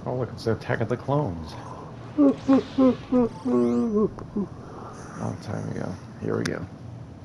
Oh, look, it's the Attack of the Clones. Long time ago. Here we go.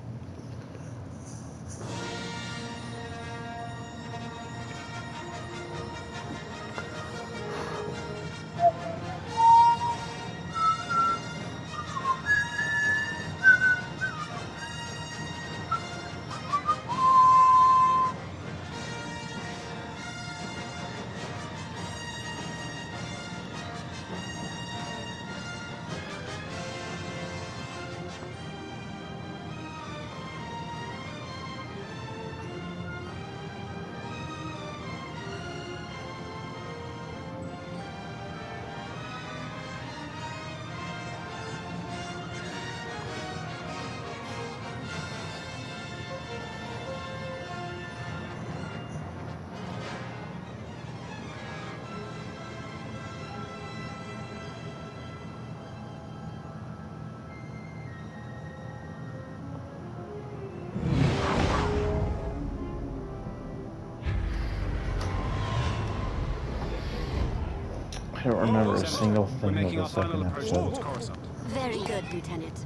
I don't remember a single thing of the second episode. Very good, Lieutenant.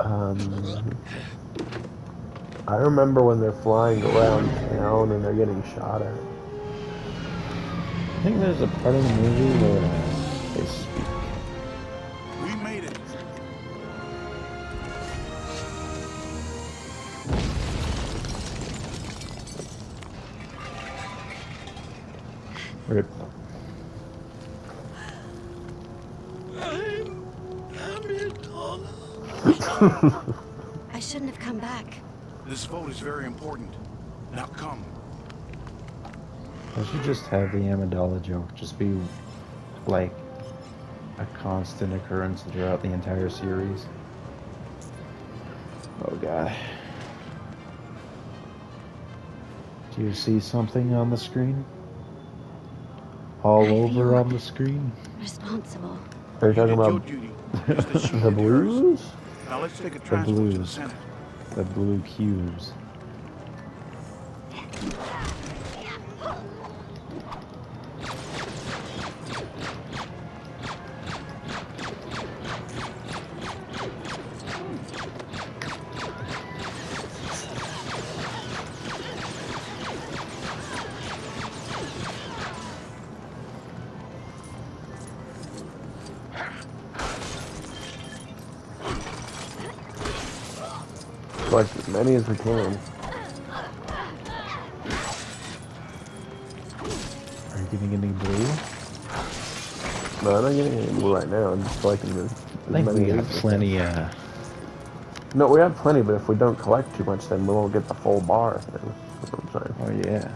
I remember when they're flying around town and they're getting shot at. I think there's a part of the movie where they speak. We made it. Rip. I shouldn't have come back. This vote is very important. Now come. I should just have the Amidala joke just be like a constant occurrence throughout the entire series. Oh god. Do you see something on the screen? All over on the screen? Responsible. Are you talking about the blues? Now let's take a The transport to the blues. Senate. The blue cubes. Collect as many as we can. Are you getting any blue? No, I'm not getting any blue right now. I'm just collecting as I think many we got as we can. plenty, No, we have plenty, but if we don't collect too much, then we won't get the full bar. Then. That's what I'm saying. oh yeah.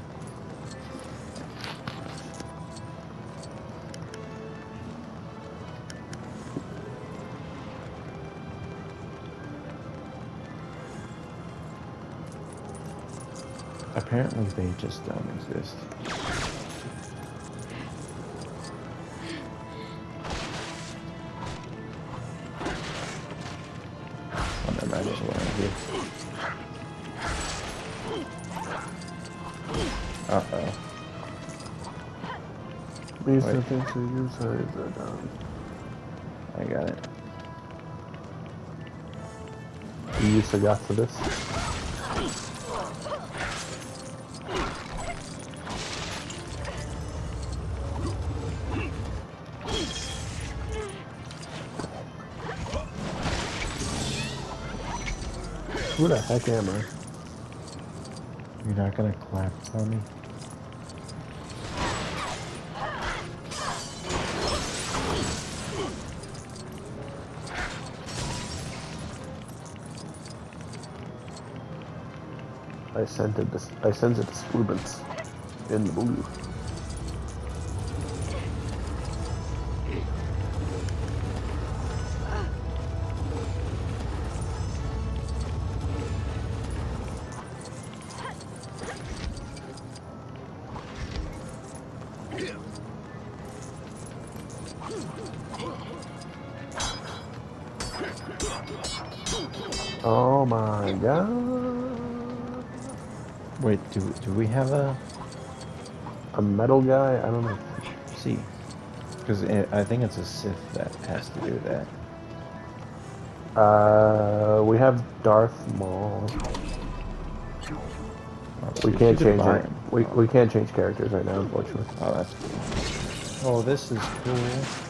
Apparently they just don't exist. Oh, never mind, there's one right here. Uh-oh. These Wait. two things are your size are down. I got it. You used to got to this. Who the heck am I? You're not gonna clap for me? I sent it to Splubens in the blue. Oh my god. Wait, do we have a A metal guy? I don't know. see? Because I think it's a Sith that has to do that. We have Darth Maul. Oh, We so can't you could change buy it. him. We can't change characters right now, unfortunately. Oh, that's cool. Oh, this is cool.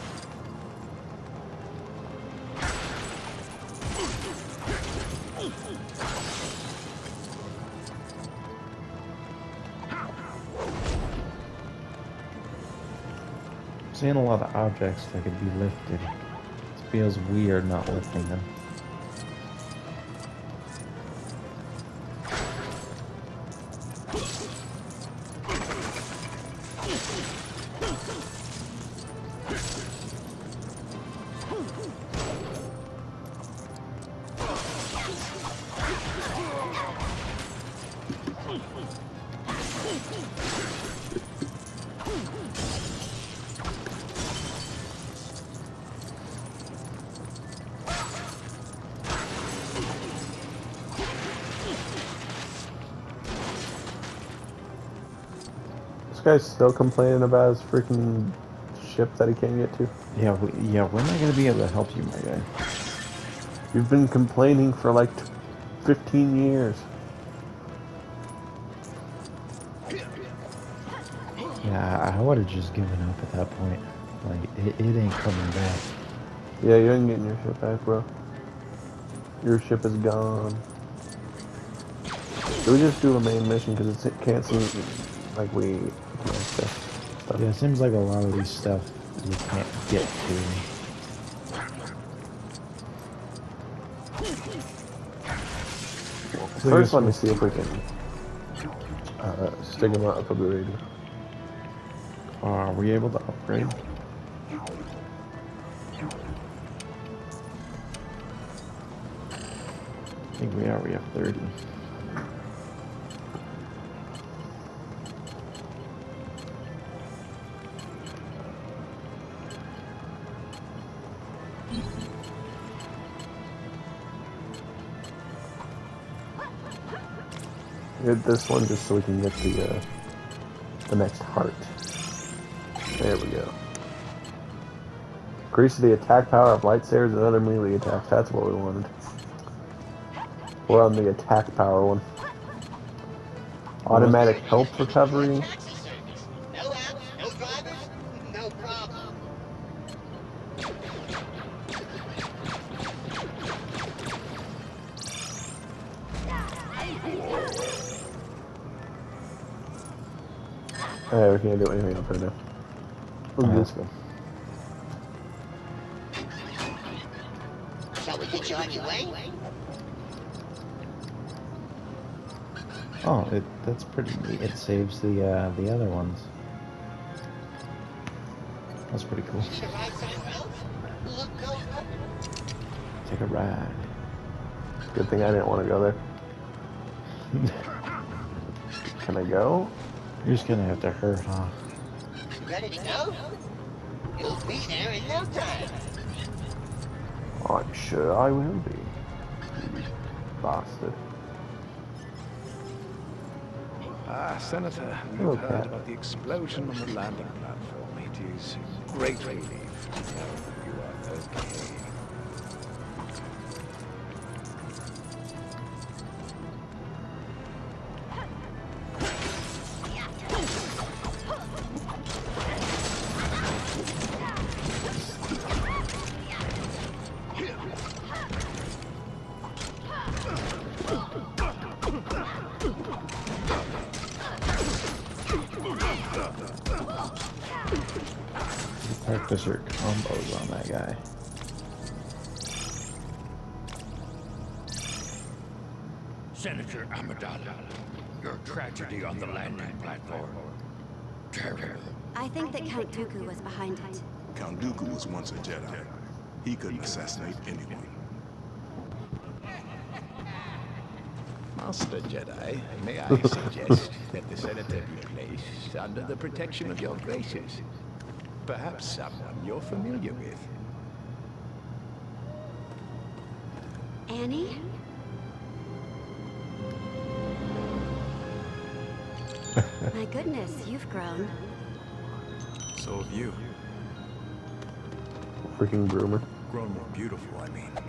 Seeing a lot of objects that could be lifted. It feels weird not lifting them. This guy's still complaining about his freaking ship that he can't get to. Yeah, when am I gonna be able to help you, my guy? You've been complaining for like 15 years. Yeah, I would have just given up at that point. Like, it ain't coming back. Yeah, you ain't getting your ship back, bro. Your ship is gone. Should we just do the main mission? Because it can't seem like we can access stuff. Yeah, it seems like a lot of these stuff you can't get to. So First, yes, let me see if we can stick him up a bit. Are we able to upgrade? I think we are. We have 30. Hit this one just so we can get the next heart. There we go. Increase the attack power of lightsabers and other melee attacks. That's what we wanted. We're on the attack power one. Automatic health recovery. Taxi service. No apps, no drivers, no problem. Alright, we can't do anything else right now. Let's go. Shall we get you on your way? Oh, that's pretty neat. It saves the other ones. That's pretty cool. Need to ride somewhere else? Look, go. Take a ride. Good thing I didn't want to go there. Can I go? You're just gonna have to hurt, huh? Ready to go? You'll be there in no time. I'm sure I will be. You bastard. Ah, Senator, Hello, we've heard Cat. about the explosion on the landing platform. It is great relief to know you are okay. Practice your combos on that guy. Senator Amidala, your tragedy on the landing platform. Terrible. I think that Count Dooku was behind it. Count Dooku was once a Jedi. He couldn't assassinate anyone. Master Jedi, may I suggest that the Senator be placed under the protection of your graces? Perhaps someone you're familiar with. Annie? My goodness, you've grown. So have you. freaking groomer. Grown more beautiful, I mean.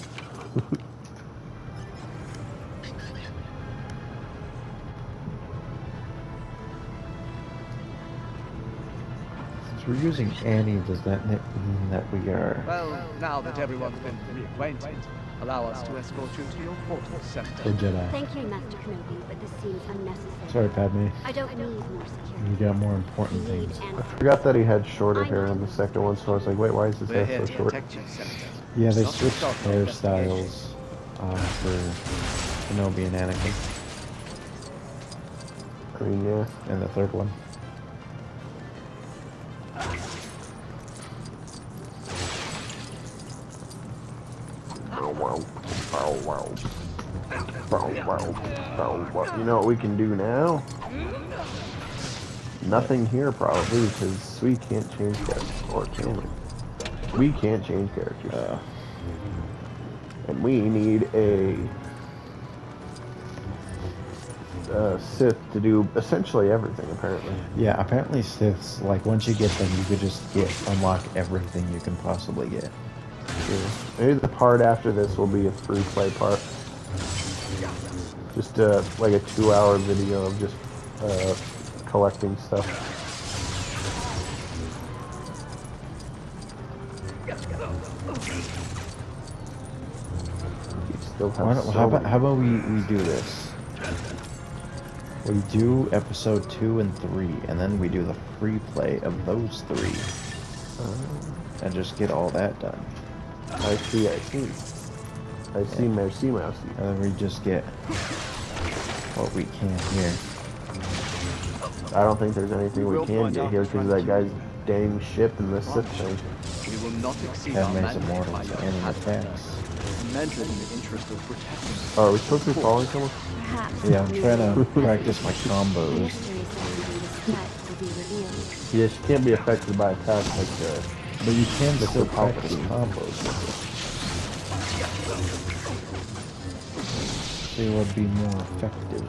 Since we're using Annie, does that mean that we are... Well, now that everyone's been reacquainted, allow us to escort you to your quarters, Senator. a Jedi? Thank you, Master Kenobi, but this seems unnecessary. Sorry, Padme. I don't need more security. You got more important We need things. an- I forgot that he had shorter hair on the second one, so I was like, wait, why is his We're hair here so to short? protect you, Senator. Yeah, they Not to switched stop your investigation. hairstyles for Kenobi and Anakin I mean, yeah. in the third one. You know what we can do now? Nothing here, probably, because we can't change characters. Or can we? We can't change characters. And we need a Sith to do essentially everything, apparently. Yeah, apparently Siths, like, once you get them, you could just unlock everything you can possibly get. Yeah. Maybe the part after this will be a free play part. Just like a 2-hour video of just collecting stuff. You still have Why don't, so how about many- we do this? We do episode 2 and 3, and then we do the free play of those 3. And just get all that done. I see. Merci, merci. And then we just get what we can here. I don't think there's anything we can get here because of that guy's dang ship and the Sith thing. We will not exceed our Padme's mandate immortal by to your any hazard. attacks. Measured in the interest of protecting. Oh, are we supposed to be following someone? Perhaps Yeah, I'm trying to practice my the combos. mystery surrounding this threat will be revealed. Yeah, she can't be affected by attacks like But you can still Mr. practice Palpatine. combos with it. See what would be more effective.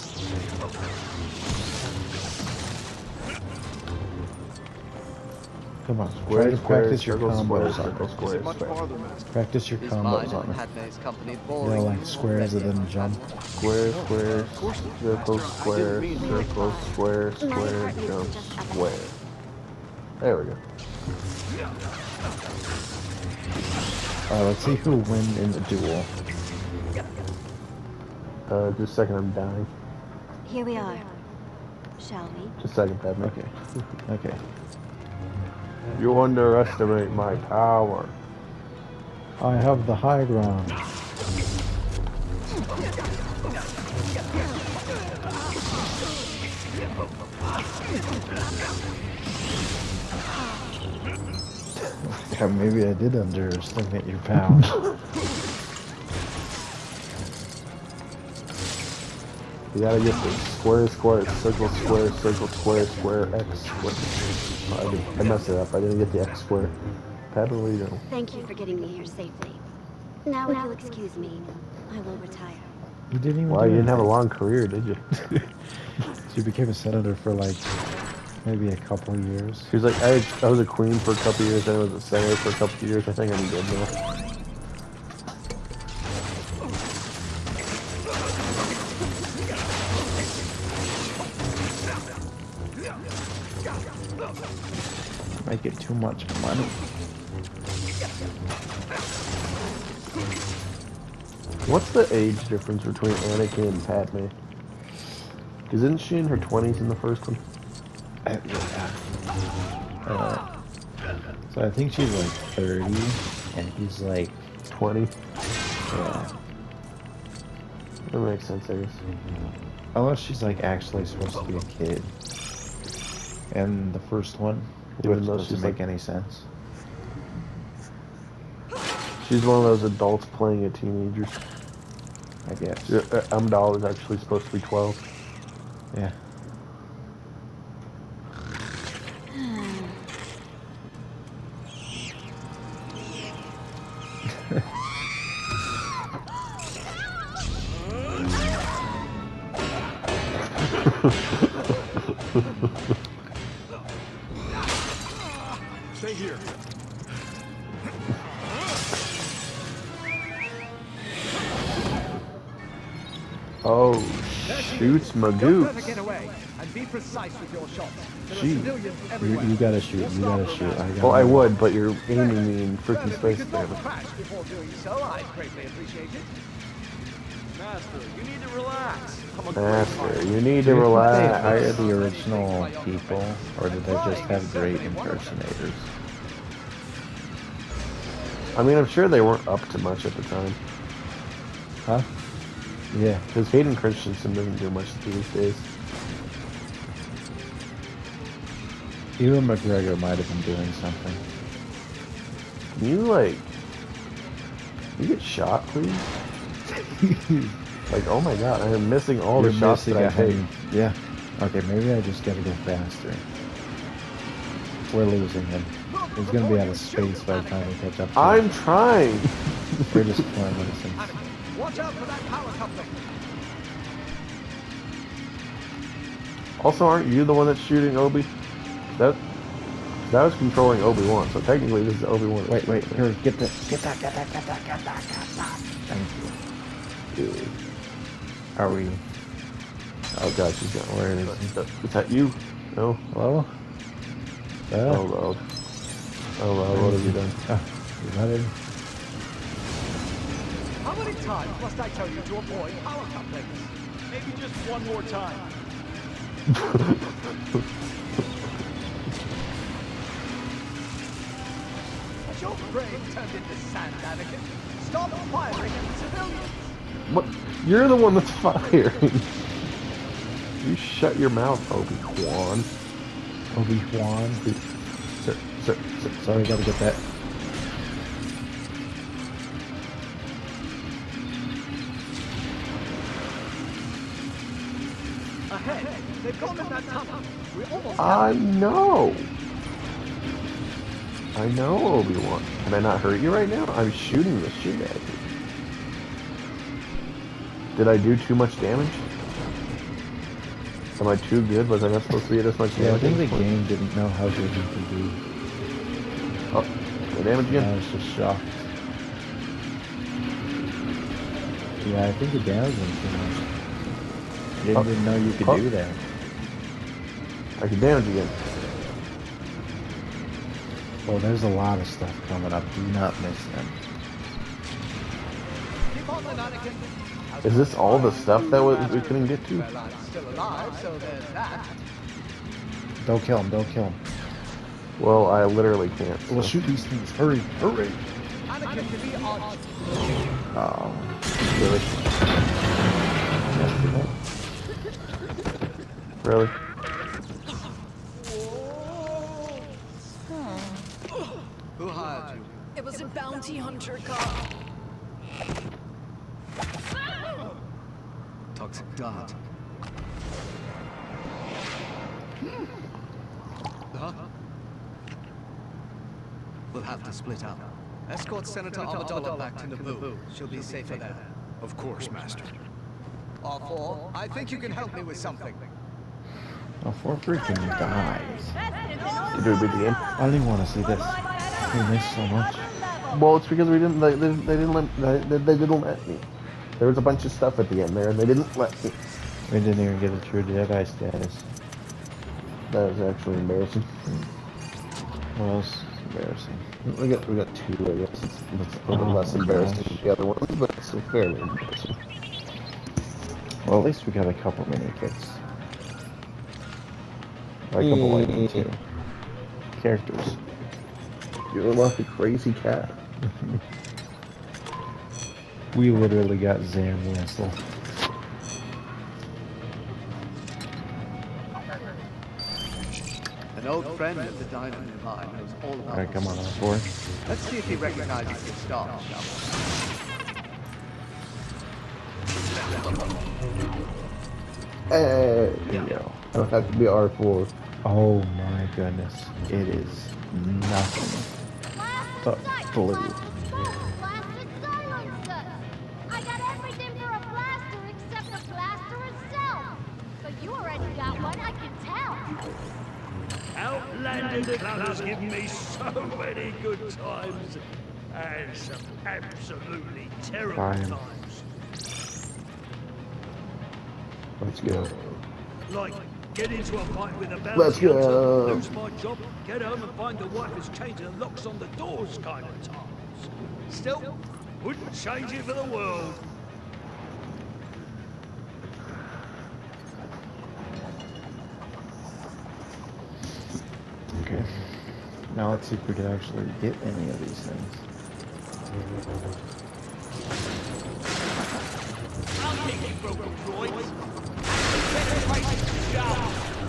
Come on, try to practice your combos on circle, it. square, Much square. farther, Master. Practice your Is combos mine on and it. Padme's company You boring know, you like squares and already? then jump. Square, square, circle, square, circle, square, square, jump, square. There we go. Alright, let's see who wins in the duel. Just a second, I'm dying. Here we are. Shall we? Just a second, Padme. Okay. Okay. You underestimate my power. I have the high ground. Yeah, maybe I did underestimate your power. You gotta get the square, square, circle, square, circle, square, square, X, square. Oh, I messed it up. I didn't get the X square. Padme, what are you doing? Thank you for getting me here safely. Now, if you'll excuse me, I will retire. You didn't even Wow, do you didn't have a anything. long career, did you? You became a senator for like maybe a couple of years. She was like, I was a queen for a couple years, then I was a senator for a couple of years. I think I'm good now. Might get too much money. What's the age difference between Anakin and Padme? Because isn't she in her 20s in the first one? So I think she's like 30, and he's like 20? yeah. That makes sense, I guess. Unless she's like actually supposed to be a kid. And the first one, Even which though doesn't she's make like- any sense. She's one of those adults playing at teenagers. I guess. Amidala is actually supposed to be 12. Yeah. Stay here. Oh, shoots Don't let her Magoots. get away, and be precise with your shots. There are Gee. civilians everywhere. You gotta shoot. You gotta shoot. Well, I would, but you're aiming me in freaking Well, if we space could not damage. crash before doing so, I'd greatly appreciate it. Master, you need to relax. I'm a Master, you need to Did they relax. hire the original people, or did they just have great impersonators? I mean, I'm sure they weren't up to much at the time. Huh? Yeah. Because Hayden Christensen doesn't do much these days. Ewan McGregor might have been doing something. Can you, like... Can you get shot, please? Like, oh my god, I am missing all the shots that I take. Yeah. Okay, maybe I just gotta go faster. We're losing him. He's gonna be out of space by the time we catch up to him. I'm trying! We're just playing with him. Watch out for that power coupling. Also, aren't you the one that's shooting Obi? That was controlling Obi-Wan, so technically this is Obi-Wan. Wait, here, get that. Thank you. Dude. Are we? Oh god, she's got Where is he? Is that you? No? Hello? Oh lord. Oh lord, what have you done? You got it? How many times must I tell you to avoid power couplings? Maybe just one more time. Has your brain turned into sand, Anakin? Stop firing at the civilians! What? You're the one that's firing. You shut your mouth, Obi-Wan. Obi-Wan. Sir. Sorry, gotta get that. Ahead! They've gone in that tunnel! We almost I know, Obi-Wan. Can I not hurt you right now? I'm shooting the shit at you. Did I do too much damage? Am I too good? Was I not supposed to be this much Yeah, I damage? think the game didn't know how good you could be. Oh, the damage I again? was just shocked. Yeah, I think it damaged him too much. I didn't know you could do that. I can damage again. Well, there's a lot of stuff coming up. Do not miss them. Keep on then, Anakin! Is this all the stuff that we couldn't get to? Well, I'm still alive, so there's that. Don't kill him. Don't kill him. Well, I literally can't. So. We'll shoot these things. Hurry. Hurry. Anakin to be on. Oh. Really? Really? Who hired you? It was a bounty hunter car. Toxic dart. Huh? We'll have to split up. Escort Senator Amidala back to Naboo. She'll be safer there. Of course, Master. R4, I think you can help me with something. Oh, 4 freaking dies. Did we beat the game? I didn't want to see this. We missed so much. Well, it's because we didn't. They didn't let me. There was a bunch of stuff at the end there, and they didn't let me. We didn't even get a true Jedi status. That was actually embarrassing. What else is embarrassing? We got 2, I guess. It's a little bit less embarrassing than the other ones, but it's still fairly embarrassing. Well, at least we got a couple mini kits. Or a couple lightning too. Characters. You're like a crazy cat. We literally got Zam Whistle. An old friend of the Dino nearby knows all about Alright, come on, this. on board. Let's see if he recognizes the star, shall Hey! There you go. I don't have to be R4. Oh my goodness. It is nothing but blue. Blasted silencer! I got everything for a blaster except the blaster itself! But you already got one, I can tell! Outlander Club has given me so many good times. And some absolutely terrible Fine. times. Let's go. Like, get into a fight with a bounty Let's go. hunter, lose my job, get home and find the wife has changed the locks on the doors kind of times. Still, wouldn't change it for the world. Okay. Now let's see if we can actually get any of these things. I'll take you, broken droids. Better fight the job.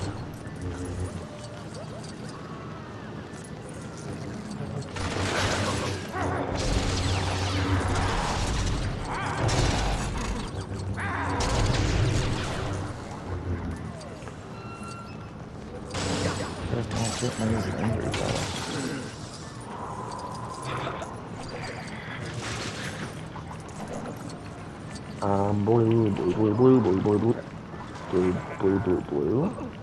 He's an angry fella. Blue, blue, blue, blue, blue, blue, blue. Blue, blue, blue, blue.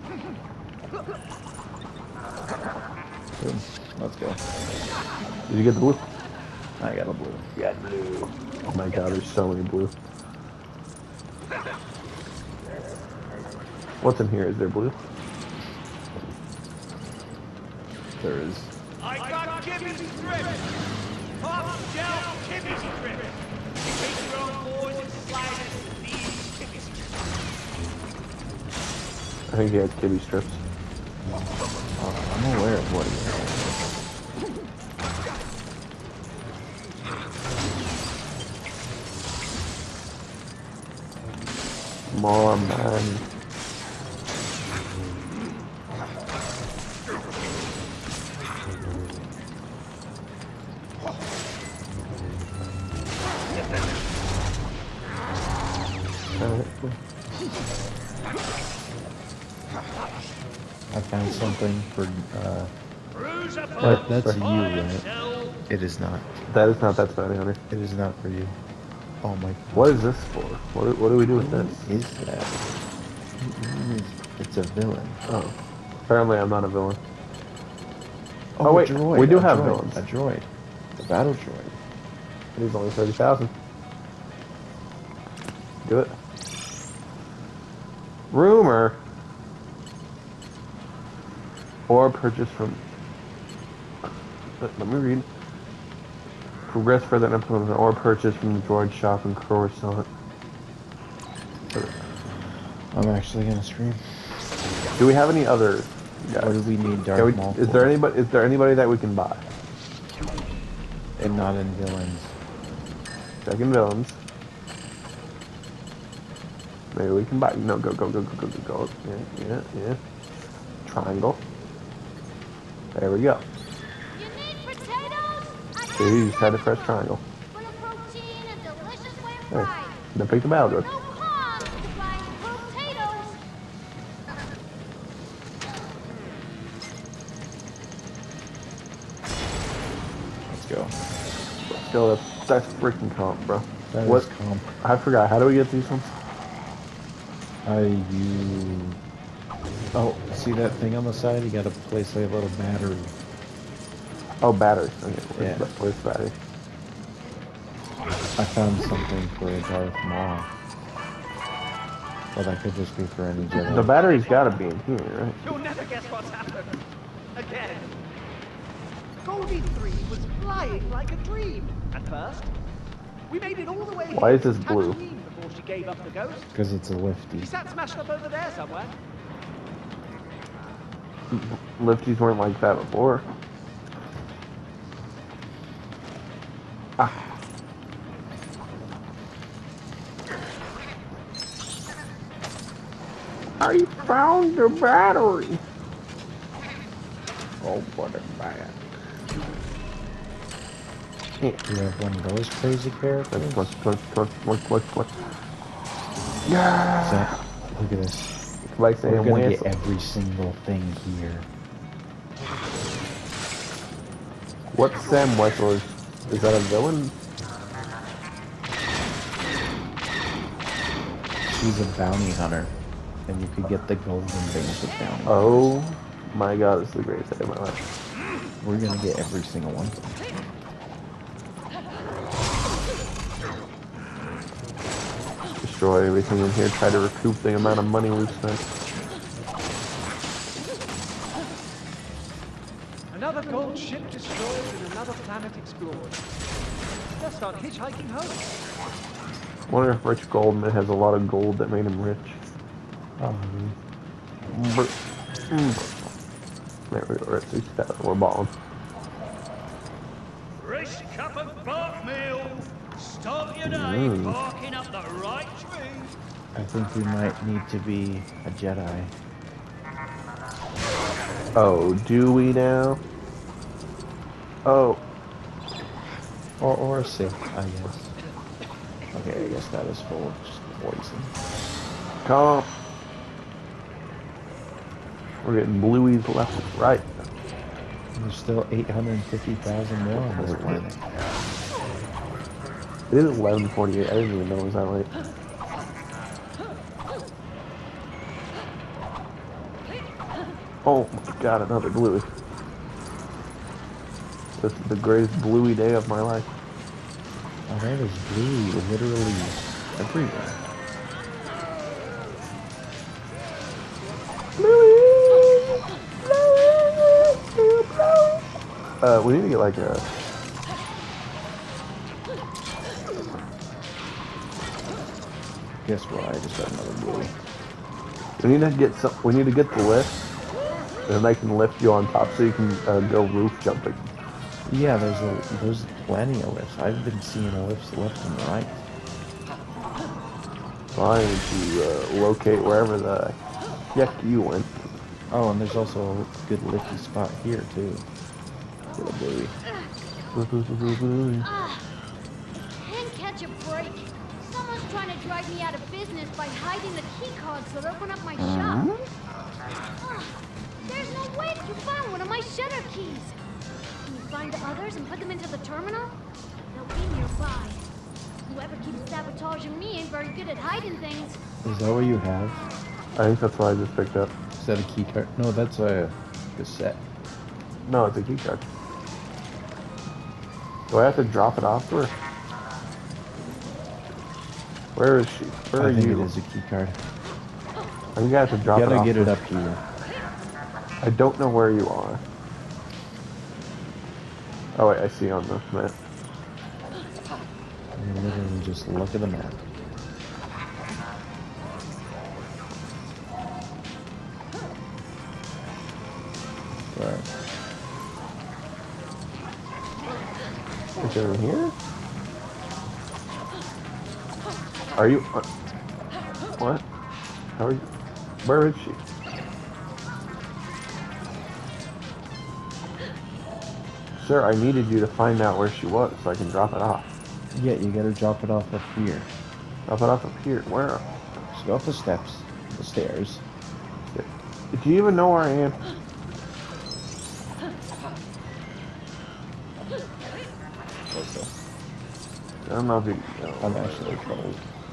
Good. Let's go. Did you get the blue? I got a blue. Yeah, blue. Oh my god, there's so many blue. What's in here? Is there blue? There is. I got Kimmy's strip! Pop gel Kimmy's strip! You take your own boys and sliders with these Kimmy's strips. I think he has kibby strips. I'm aware of what he has. More man. I found something for, What? that's you, right? It is not. That is not, that's bounty hunter. It is not for you. Oh my. What is this for? What do we do with this? Is that? It's a villain. Oh. Apparently I'm not a villain. Oh, wait, droid, we do a have droid, villains. A droid. A battle droid. It is only 30,000. Do it. Rumor. Or purchase from... Let me read. Progress further and implement or purchase from the droid shop in Coruscant. I'm actually gonna stream. Do we have any other guys? Or do we need Darth Maul? Is there anybody that we can buy? And not in villains. Second villains. Maybe we can buy. No, go. Yeah. Triangle. There we go. You need potatoes? See, you just had to press triangle. Full of protein and delicious way of Hey, fried. then pick the battle droid. No cons to buying potatoes. Let's go. Still, that's freaking comp, bro. That What? is comp. I forgot. How do we get these ones? Oh, see that thing on the side? You gotta place a little battery. Oh, battery. Okay, Yeah. where's the battery? I found something for Darth Maul. Well, that could just be for any Jedi. The battery's gotta be in here, right? You'll never guess what's happened. Again. Goldie 3 was flying like a dream at first. We made it all the way Why is this to blue? Tatooine before she gave up the ghost. Because it's a lifty. She sat smashed up over there somewhere. Lifties weren't like that before. Ah. I found the battery. Oh, what a bad. You have one of those crazy characters? What? So, Yeah. look at this. Like saying We're gonna whistle. get every single thing here. What's Sam Wessel? Is that a villain? She's a bounty hunter. And you could get the golden things with bounty. Oh my god, this is the greatest day of my life. We're gonna get every single one. destroy everything in here, try to recoup the amount of money we've spent. Another gold ship destroyed and another planet explored. Let's start hitchhiking home. I wonder if Rich Goldman has a lot of gold that made him rich. There we go, we're balling. Fresh cup of bark meal. Start your day barking up the right tree. I think we might need to be a Jedi. Oh, do we now? Oh. Or a Sith, I guess. Okay, I guess that is full of just poison. Come. We're getting blueies left and right. There's still 850,000 more on this planet. It is 11:48. I didn't even know it was that late. Oh my god, another bluey. This is the greatest bluey day of my life. Oh, there is blue literally everywhere. We need to get like a... Guess what? I just got another blue. We need to get some... We need to get the lift. And they can lift you on top so you can go roof jumping. Yeah, there's plenty of lifts. I've been seeing lifts left and right. So I need to locate wherever the heck you went. Oh, and there's also a good lifty spot here too. For the buoy. Can't catch a break. Someone's trying to drive me out of business by hiding the key cards that open up my shop. There's no way to find one of my shutter keys. Can you find the others and put them into the terminal? They'll be nearby. Whoever keeps sabotaging me ain't very good at hiding things. Is that what you have? I think that's what I just picked up. Is that a key card? No, that's a cassette. No, it's a key card. Do I have to drop it off to her? Where is she? Where are I think you? it is a key card. I think I have to drop You it gotta off. get it up here. I don't know where you are. Oh wait, I see on the map. You literally just look at the map. Right. Is it in here? Are you? What? How are you? Where is she? Sir, I needed you to find out where she was so I can drop it off. Yeah, you gotta drop it off up here. Drop it off up here. Where? Just go up the steps, the stairs. Do you even know where I am? Okay. I don't know if you know. I'm actually cold.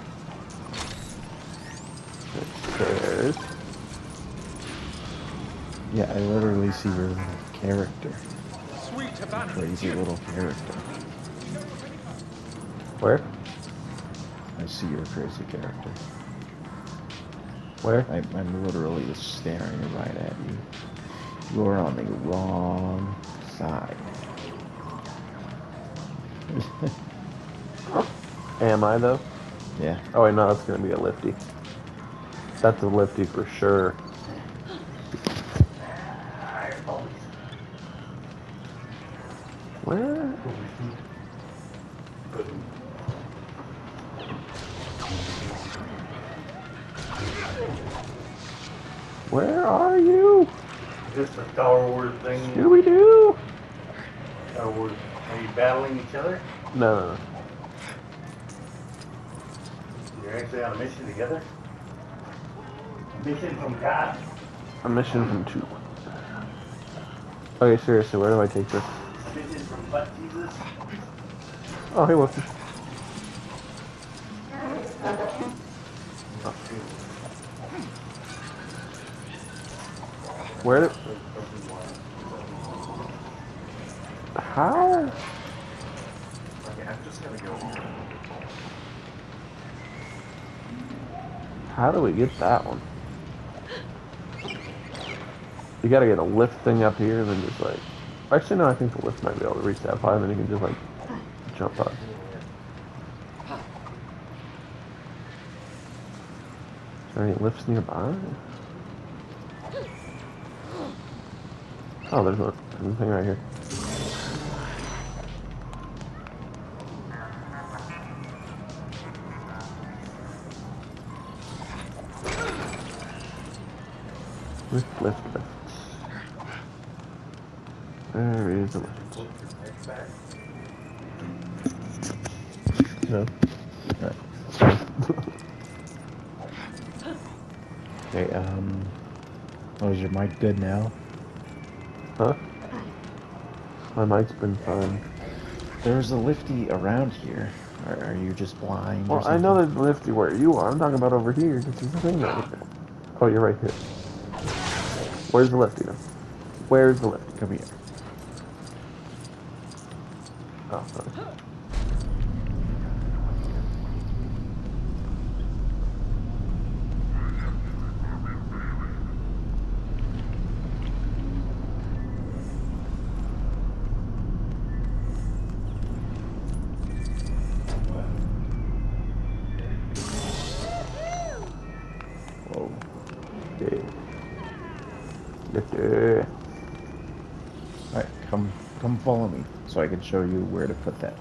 Stairs. Yeah, I literally see your little character. Sweet tobacco. Crazy little character. Where? I see your crazy character. Where? I'm literally just staring right at you. You're on the wrong side. Am I though? Yeah. Oh wait, no, that's gonna be a lifty. That's a lifty for sure. Where? Where are you? Is this a Star Wars thing? Scooby-Doo! Star Wars. Are you battling each other? No. You're actually on a mission together? A mission from God? A mission from 2. Okay, seriously, where do I take this? A mission from Butt Jesus? Oh, hey, Wolfie. Where did... How? Okay, I'm just gonna go. How do we get that one? You gotta get a lift thing up here and then just like... Actually, no, I think the lift might be able to reach that high and then you can just like jump up. Is there any lifts nearby? Oh, there's anything right here. Lift. There is a lift. No. Okay, oh, is your mic good now? Huh? My mic's been fine. There's a lifty around here. Are you just blind? Well, I know there's a lifty where you are. I'm talking about over here. This is the thing right here. Oh, you're right here. Where's the lifty then? Where's the lifty? Come here. Oh, sorry. Whoa. Okay. Lifty. Alright, come follow me so I can show you where to put that.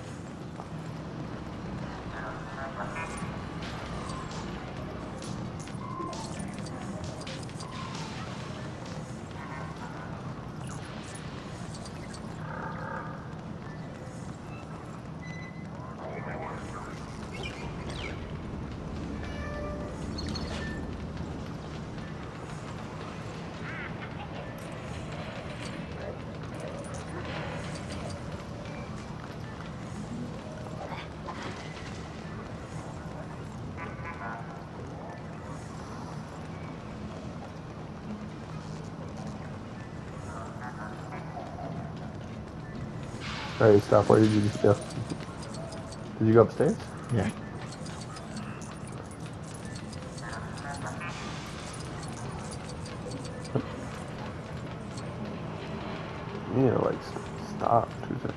Alright, stop. Where did you just go? Did you go upstairs? Yeah. You need to like stop 2 seconds.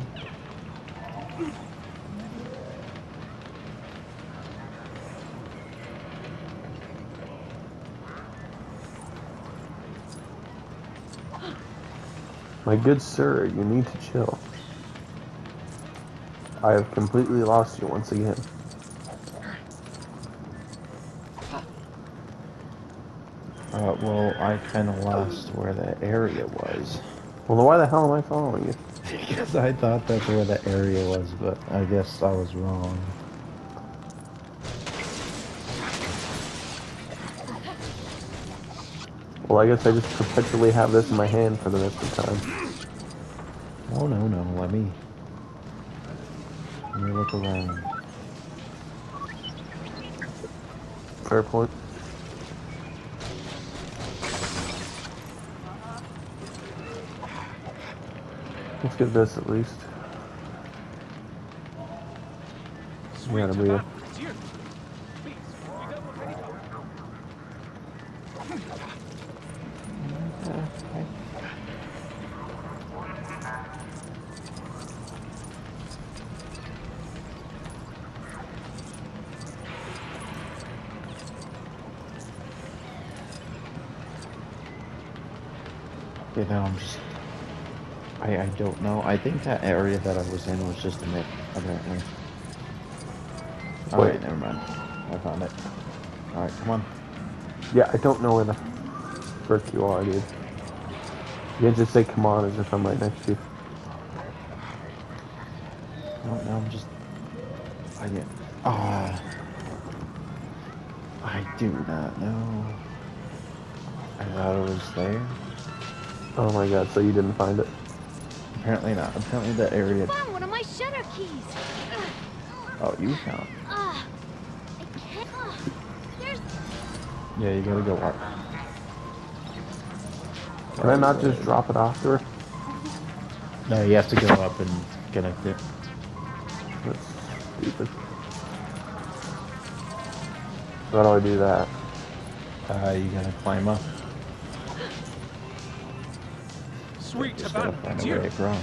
My good sir, you need to chill. I have completely lost you once again. Well, I kind of lost where that area was. Well, then why the hell am I following you? Because I thought that's where the area was, but I guess I was wrong. Well, I guess I just perpetually have this in my hand for the rest of the time. Oh, no, let me look around. Fair point. Let's get this at least. We gotta breathe. You know, I'm just... I don't know. I think that area that I was in was just a myth, apparently. Alright, never mind. I found it. Alright, come on. Yeah, I don't know where the frick you are, dude. You can't just say come on as if I'm right next to you. I don't know, I'm just... I do not know. I thought it was there. Oh my god, so you didn't find it? Apparently not. Apparently that area... Found one of my shutter keys. Oh, you found. I can't. There's. Yeah, you gotta go up. Can I not just drop it off to her? No, you have to go up and connect it. That's stupid. How do I do that? You gotta climb up. Sweet, Just gotta find a way across.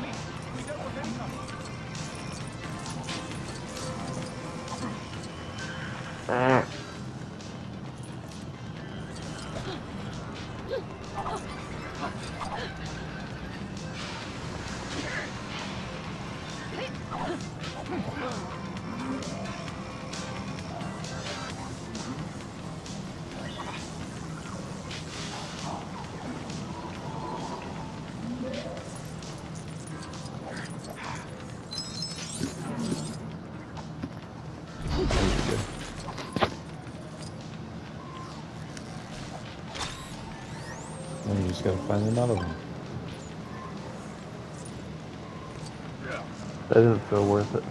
And you just gotta find another one. That didn't feel worth it.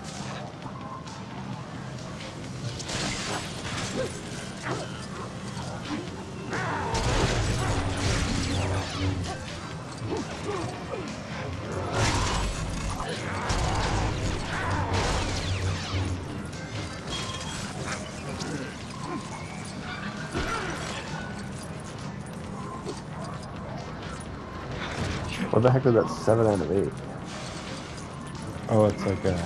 What the heck is that 7 out of 8? Oh, it's like a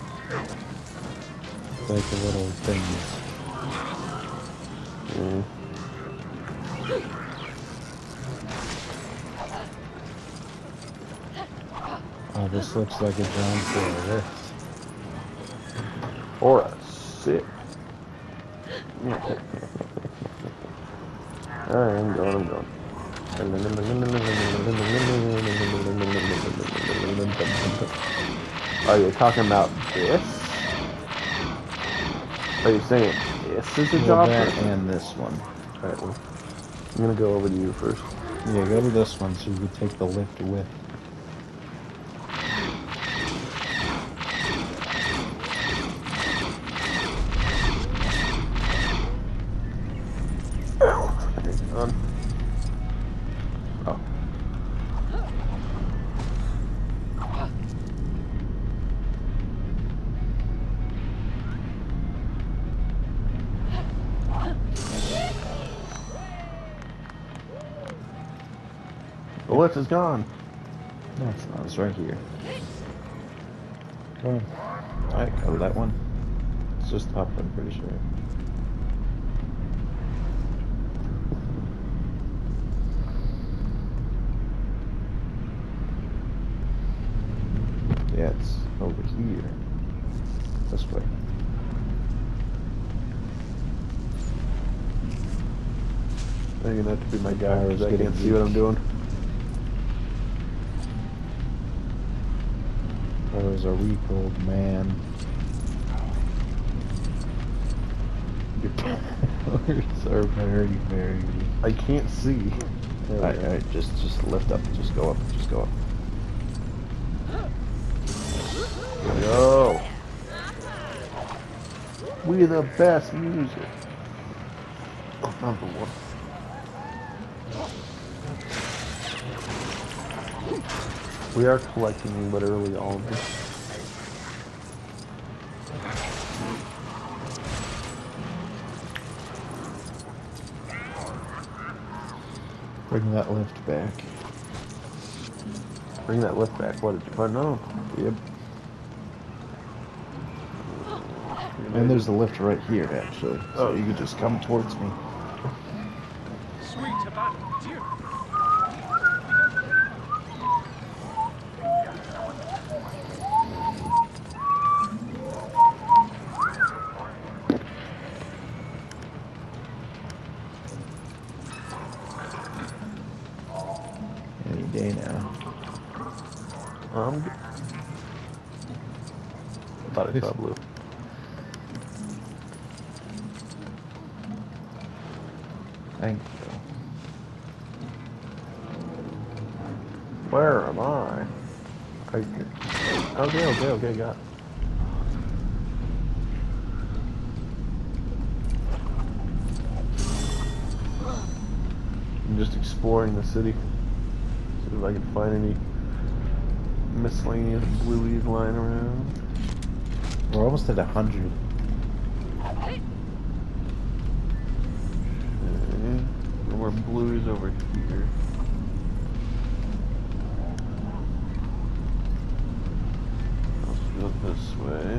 little thing. Oh, this looks like a John for a lift. Or a sit. Alright, I'm going. Are you talking about this? Are you saying this is a job? And this one. Alright, well, I'm gonna go over to you first. Yeah, go to this one so you can take the lift with. The lift is gone. No, it's not. It's right here. Come on. Alright, go to that one. It's just up, I'm pretty sure. Yeah, it's over here. This way. You're gonna have to be my guy because I can't see what I'm doing. I was a weak old man. Words are very, very weak. I can't see. Alright, just lift up. Just go up. Just go up. Go. We the best music. Oh, number one. We are collecting literally all of this. Bring that lift back. Bring that lift back. What did you find? No. Yep. And there's the lift right here, actually. So you could just come towards me. Sweet about you. Any day now. I thought I saw blue. Thank you. Where am I? Okay, got it. I'm just exploring the city. See if I can find any miscellaneous blueies lying around. We're almost at 100. where blue is over here. Let's go this way.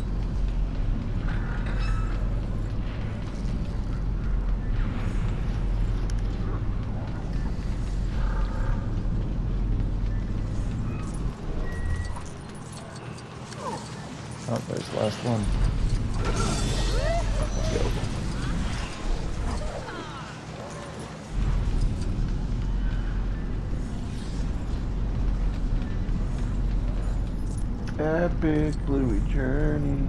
Oh, there's the last one. Let's go. Epic Bluey journey.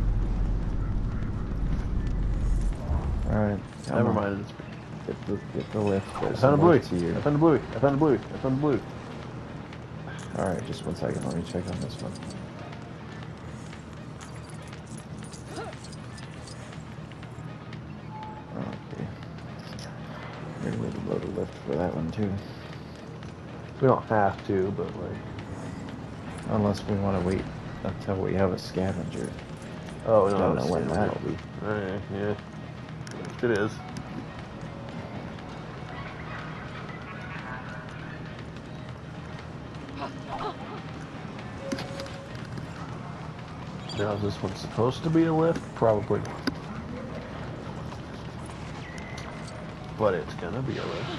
Alright. Never mind. Get the lift. I found a Bluey. I found a Bluey. I found a Bluey. I found a Bluey. Alright, just 1 second. Let me check on this one. Okay. Maybe we can load a lift for that one too. We don't have to, but like. Unless we want to wait until we have a scavenger. Oh, no. Don't know when that'll be. Alright, yeah. It is. Now, is this one supposed to be a lift? Probably not. But it's gonna be a lift.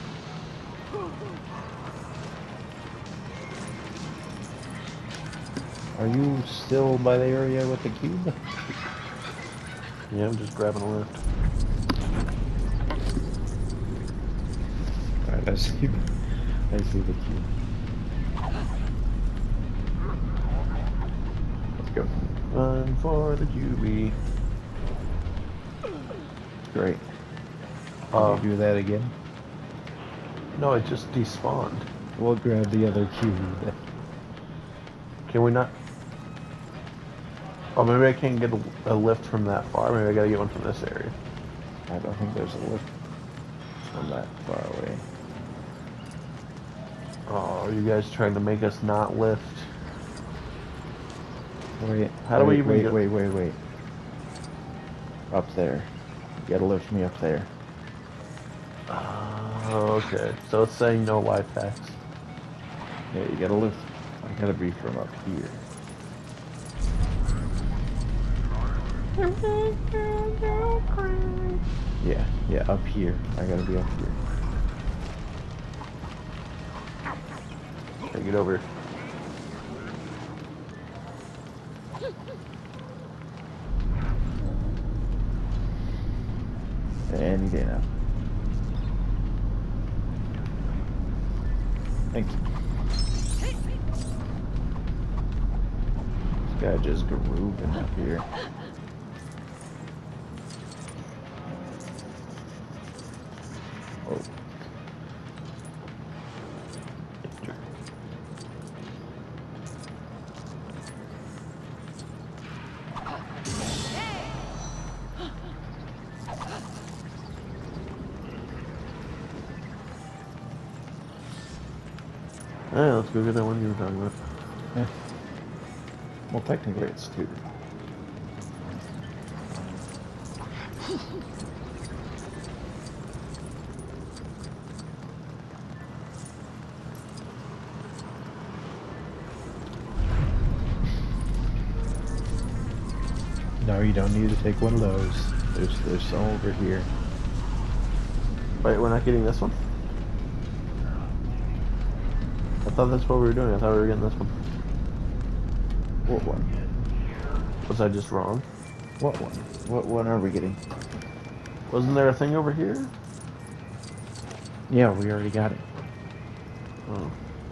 Are you still by the area with the cube? Yeah, I'm just grabbing a lift. Alright, I see the cube. Let's go. Run for the QB. Great. Can you do that again? No, it just despawned. We'll grab the other cube. Can we not? Oh, maybe I can't get a lift from that far. Maybe I gotta get one from this area. I don't think there's a lift from that far away. Oh, are you guys trying to make us not lift? Wait, How do we even get... Wait. Up there. You gotta lift me up there. Okay. So it's saying no life packs. Yeah, you gotta lift. I gotta be from up here. Yeah, up here. I gotta be up here. Okay, get over. Any day now. Thank you. This guy just grooving up here. Oh. Alright, let's go get that one you were talking about. Yeah. Well, technically it's 2. No, you don't need to take one of those. There's some over here. Wait, we're not getting this one? I thought that's what we were doing. I thought we were getting this one. What one? Was I just wrong? What one? What one are we getting? Wasn't there a thing over here? Yeah, we already got it. Oh.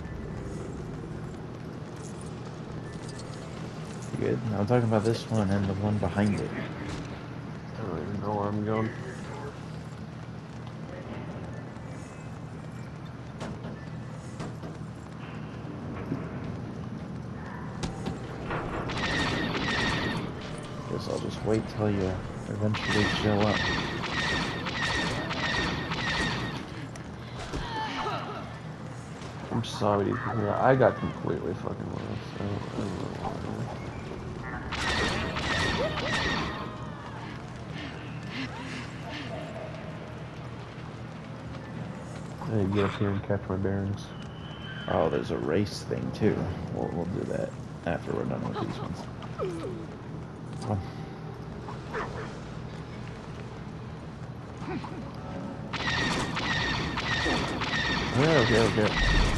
Good. I'm talking about this one and the one behind it. I don't even know where I'm going. Guess I'll just wait till you eventually show up. I'm sorry, dude. I got completely fucking lost. I don't know why. I need to get up here and catch my bearings. Oh, there's a race thing too. We'll do that after we're done with these ones. Oh. Okay.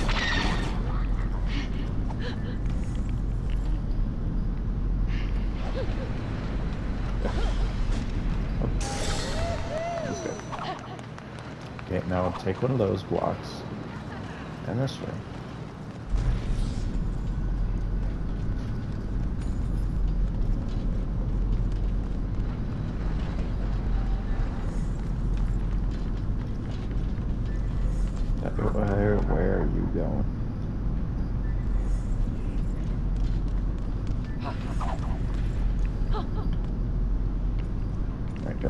Okay, now take one of those blocks and this way. Where are you going? There you go.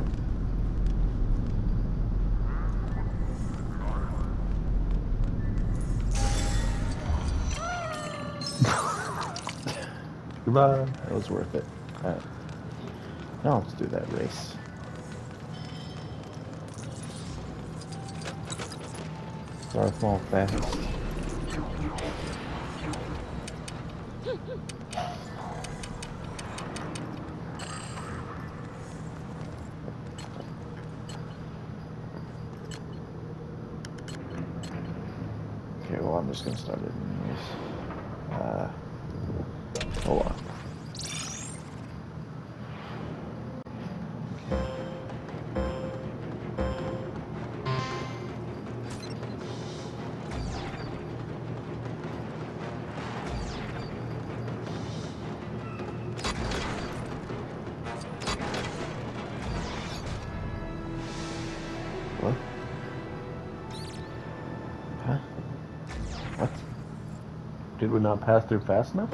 Goodbye. That was worth it. Now let's do that race. Darth Maul fast. Okay, well I'm just gonna start it anyways. Hold on. What? Huh? What? Did we not pass through fast enough?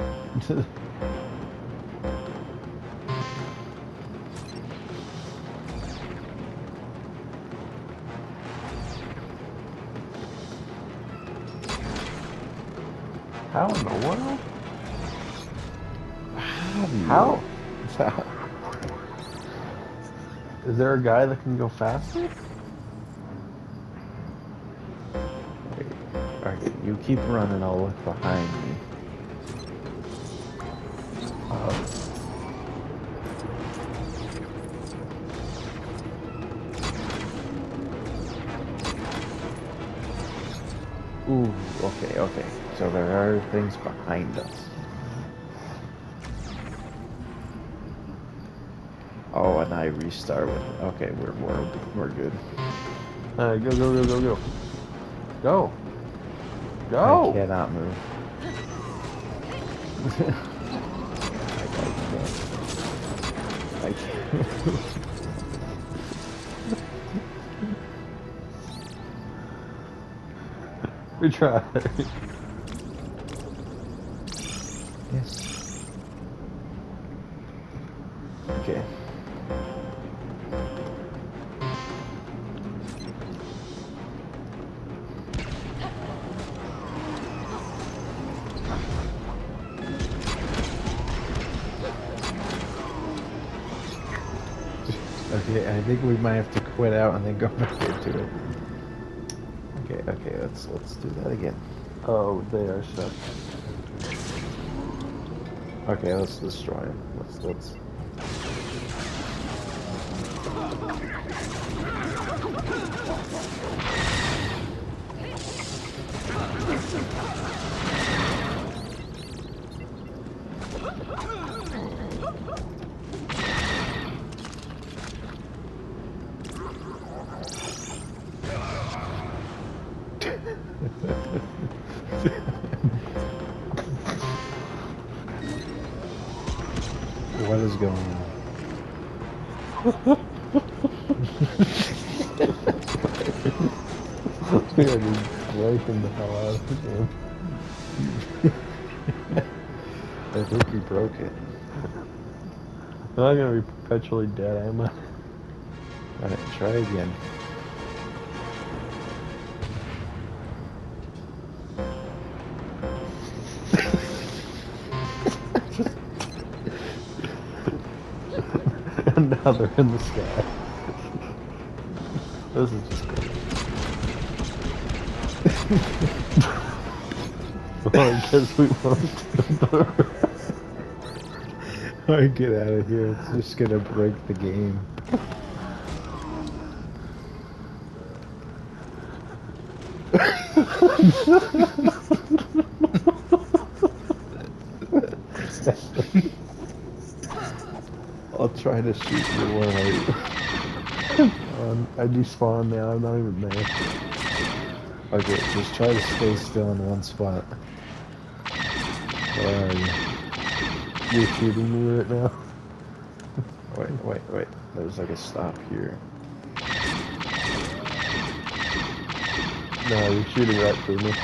How in the world? How? Is there a guy that can go faster? Alright, you keep running, I'll look behind you. Ooh, okay. So there are things behind us. Oh, and I restart with. Okay, we're good. Go. Go! I cannot move. I can't. We tried. Yes. Okay. Okay, I think we might have to quit out and then go back into it. Okay, let's do that again. Oh, they are stuck. Okay, let's destroy him. Let's. What is going on? We are just breaking the hell out of the game. I think we broke it. I'm not gonna be perpetually dead, am I? Alright, try again. And now they're in the sky. This is just great. Well, I guess we won't. Alright, get out of here. It's just gonna break the game. I'll try to shoot you one light. I despawn now, I'm not even there. Okay, just try to stay still in one spot. Where are you? You're shooting me right now. Wait. There's like a stop here. No, you're shooting right through me.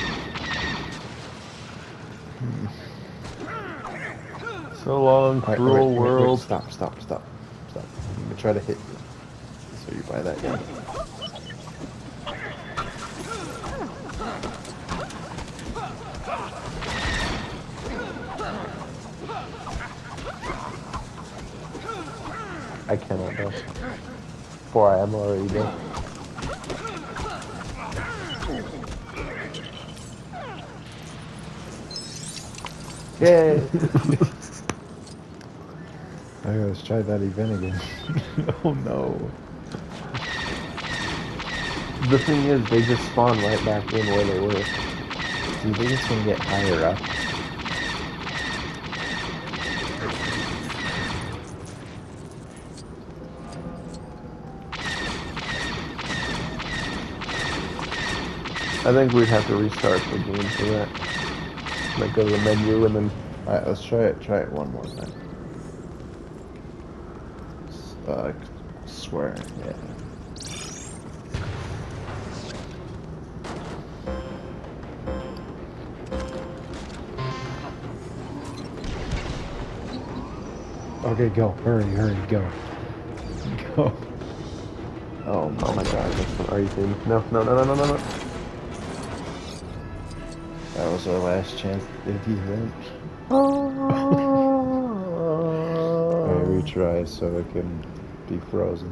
So long, cruel world. Stop. I'm gonna try to hit you. So you buy that gun. I cannot though. For I am already dead. Yay! Alright, let's try that event again. Oh no. The thing is, they just spawn right back in where they were. Do you think it's gonna get higher up? I think we'd have to restart the game for that. Like go to the menu and then... Alright, let's try it one more time. Swear, yeah. Okay, go. Hurry, go. Go. Oh my god. Are you kidding? No. That was our last chance at the event. Alright, retry so it can be frozen.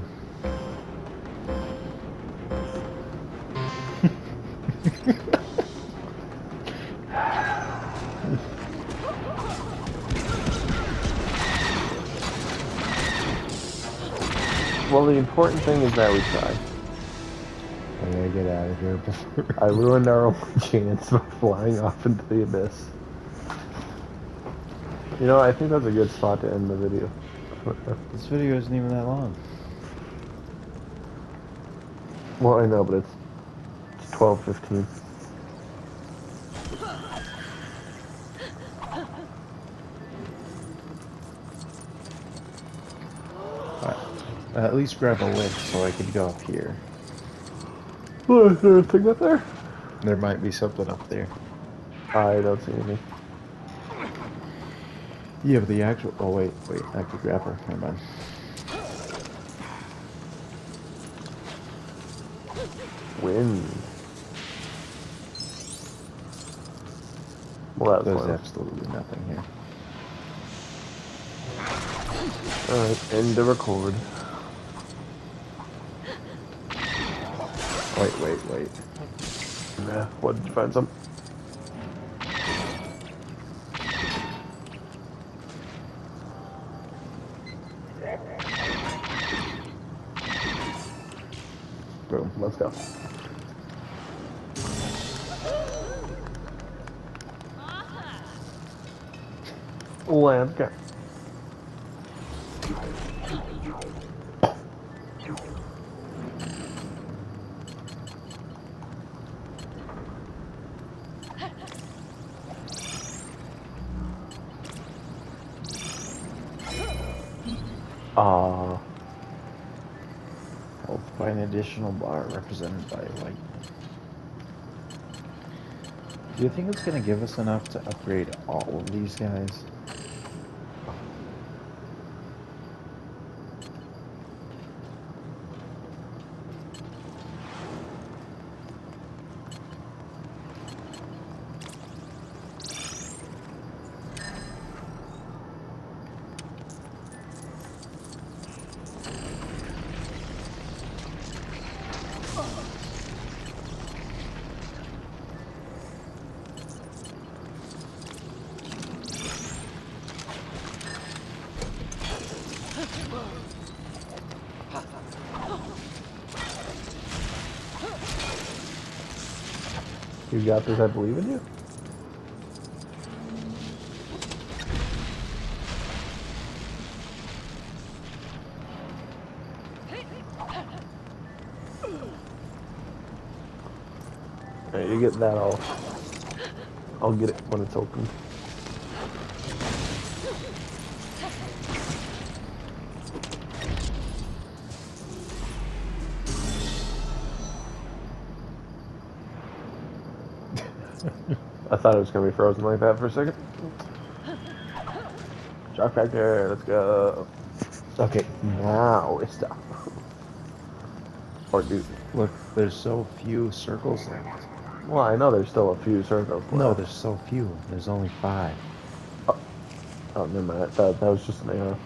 Well, the important thing is that we tried. I gotta get out of here before... I ruined our only chance by flying off into the abyss. You know, I think that's a good spot to end the video. This video isn't even that long. Well, I know, but it's 12:15. At least grab a lift so I can go up here. Oh, is there a thing up there? There might be something up there. I don't see anything. Yeah, but the actual... Oh, wait. I could grab her. Never mind. Wind. Well, There's fun. absolutely nothing here. Alright, end the record. Wait. Nah, what, did you find some? Boom. Let's go. Let's go. Health by an additional bar represented by light. Do you think it's gonna give us enough to upgrade all of these guys? You got this, I believe in you. Alright, you get that I'll get it when it's open. I thought it was gonna be frozen like that for a second. Shock factor, let's go. Okay, now we're stuck. Or dude, Look, there's so few circles left. well, I know there's still a few circles left. No, there's so few. There's only 5. Oh, never mind. That was just an arrow.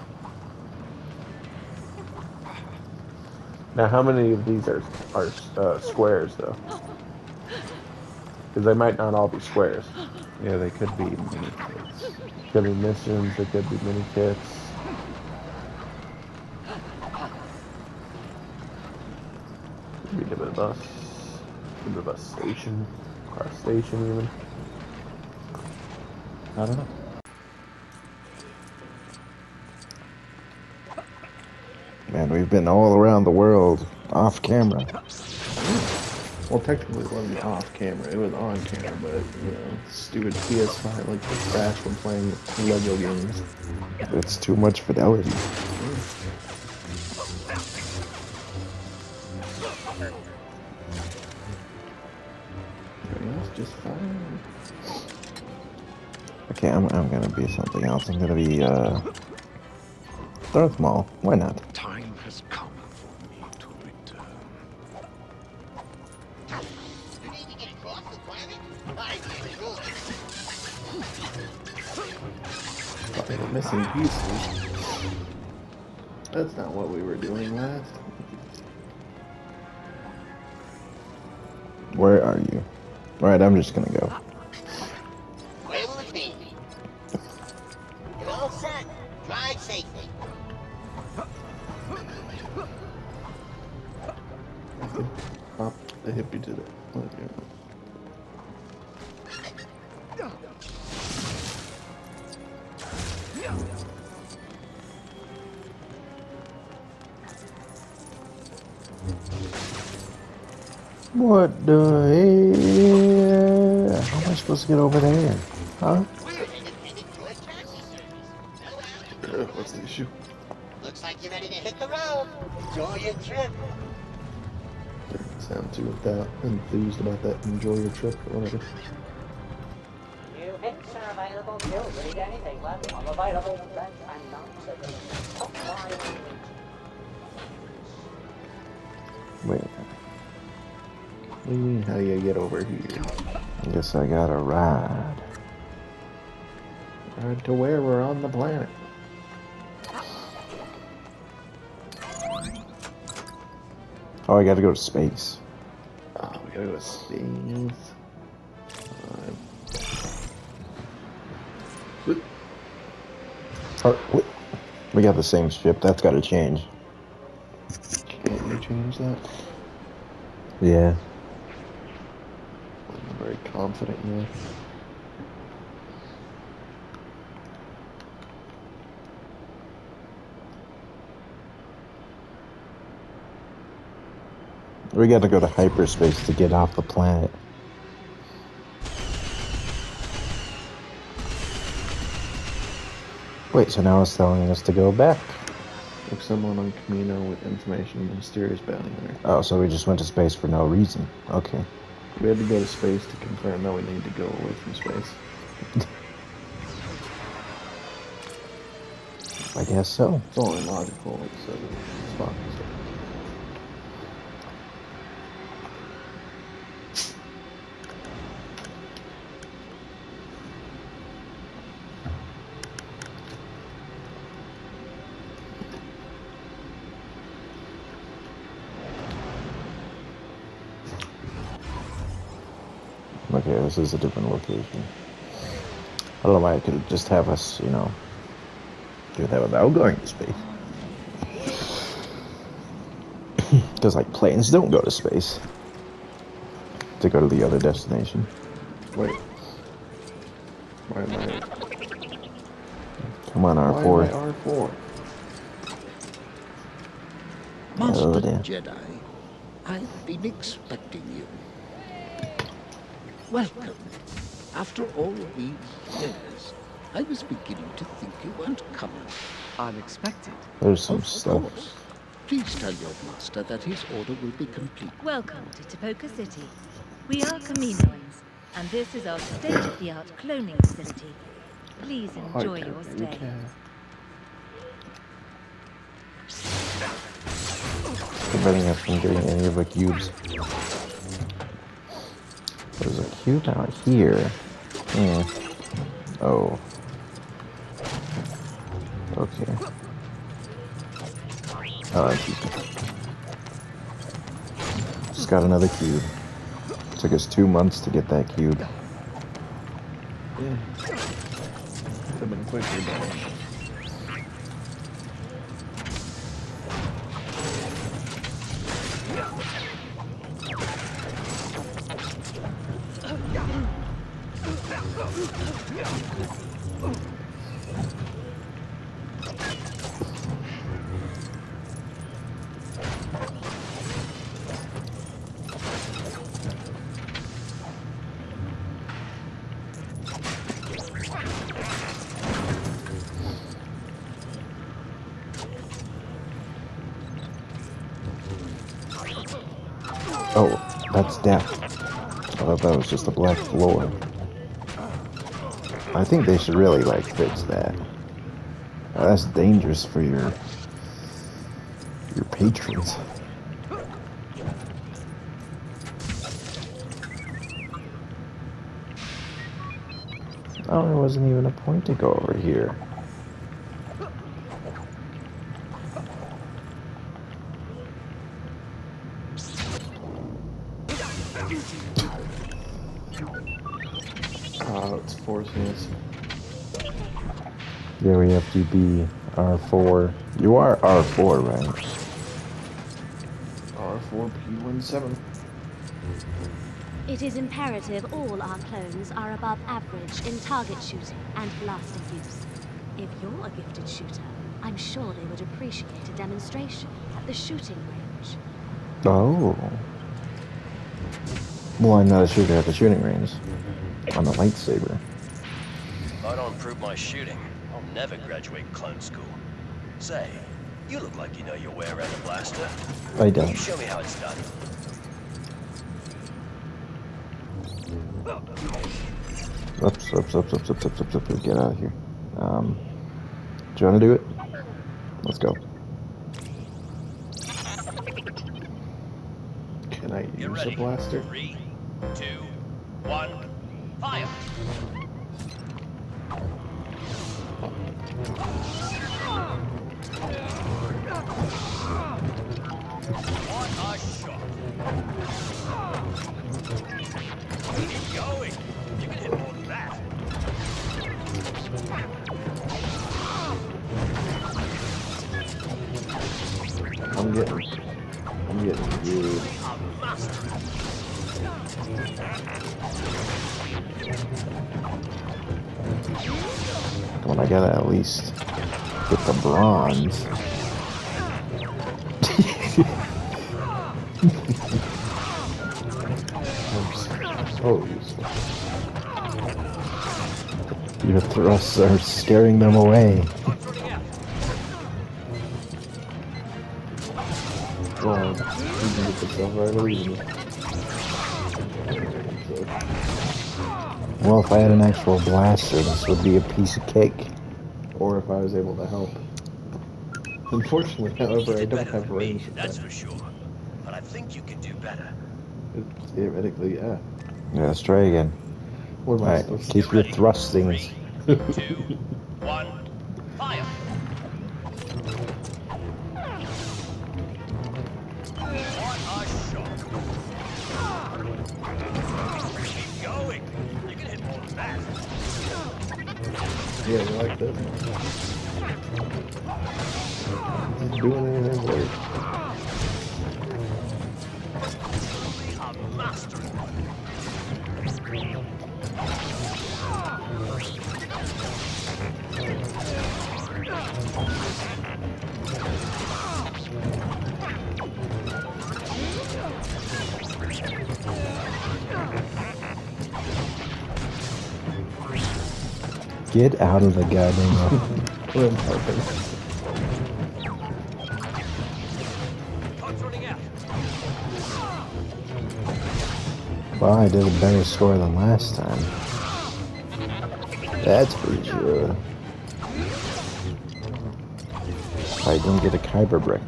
Now, how many of these are squares, though? Because they might not all be squares. Yeah, they could be mini kits. Could be missions, they could be mini kits. Could be a bit of bus. Could be a bus station. Car station, even. I don't know. Man, we've been all around the world off camera. Well, technically it wasn't off camera, it was on camera, but, you know, stupid PS5 like to crash when playing Lego games. It's too much fidelity. Everything else just fine. Okay, I'm gonna be something else. I'm gonna be, Darth Maul. Why not? Time has come for me to return. You need to get across the planet? I can't do it. Thought they were missing pieces. That's not what we were doing last. Where are you? Alright, I'm just gonna go. Where will it be? You're all set. Drive safely. Pop the hippie to the... Okay. What the hell? How am I supposed to get over there? Huh? What's the issue? Looks like you're ready to hit the road. Enjoy your trip. Doesn't sound too enthused about that. Enjoy your trip or whatever. New hits are available. You'll read anything left unavailable. That I'm not certain. Wait. What do you mean, how do you get over here? I guess I gotta ride. Ride to where? We're on the planet. Oh, I gotta go to space. Oh, we gotta go to space. We got the same ship. That's gotta change. Can't you change that? Yeah. I'm very confident in that. We gotta go to hyperspace to get off the planet. Wait, so now it's telling us to go back. Like someone on Camino with information from mysterious bounty hunter. Oh, so we just went to space for no reason. Okay. We had to go to space to confirm that we need to go away from space. I guess so. It's only logical, so it's fine. Okay, this is a different location. I don't know why I could just have us, you know, do that without going to space. Because, like, planes don't go to space. to go to the other destination. Wait. Why am I... Come on, R4. Why am I R4? Master Oh, dear. Jedi, I've been expecting you. Welcome. After all these years, I was beginning to think you weren't coming. Unexpected. There's some Of stuff. course. Please tell your master that his order will be complete. Welcome to Tipoca City. We are Kaminoans, and this is our state-of-the-art cloning facility. Please enjoy your stay. Preventing us from getting any of the cubes. There's a cube out here. Hmm. Oh. Okay. Oh, that's easy. Just got another cube. Took us 2 months to get that cube. Yeah. Could have been quicker, but... Oh, that's death. I thought that was just a black floor. I think they should really, like, fix that. That's dangerous for your patrons. Oh, there wasn't even a point to go over here. Oh, it's forcing us. Yeah, we have to be R4. You are R4, right? R4P17. It is imperative all our clones are above average in target shooting and blaster use. If you're a gifted shooter, I'm sure they would appreciate a demonstration at the shooting range. Oh. Well, I'm not a shooter at the shooting range. I'm a lightsaber. If I don't improve my shooting, I'll never graduate clone school. Say, you look like you know your way around a blaster. I don't. You show me how it's done. Oops. Get out of here. Do you want to do it? Let's go. Can I use a blaster? 3, 2, 1, fire! What a shot! Keep going! You can hit more than that! I'm getting good. Come on, I gotta at least get the bronze. So useful. Your thrusts are scaring them away. Well, you can get yourself right away. Well, if I had an actual blaster, this would be a piece of cake. Or if I was able to help. Unfortunately, however, I don't have range. That's for sure. But I think you can do better. Theoretically, yeah. Yeah, let's try again. What am I Alright, supposed to keep your thrustings. 2, 1, fire! What a shot! Keep going! You can hit more than that! Yeah, you like this? Is it doing anything weird? A a master. Get out of the goddamn. Well, I did a better score than last time. That's for sure. I didn't get a Kyber brick.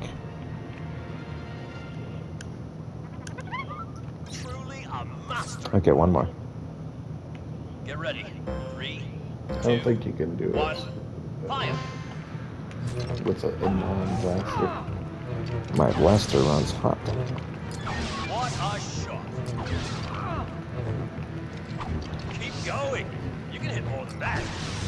Okay, one more. Get ready. 3, I don't think you can do it 1, fire! with a non-blaster. My blaster runs hot. What a shot! Keep going. You can hit more than that.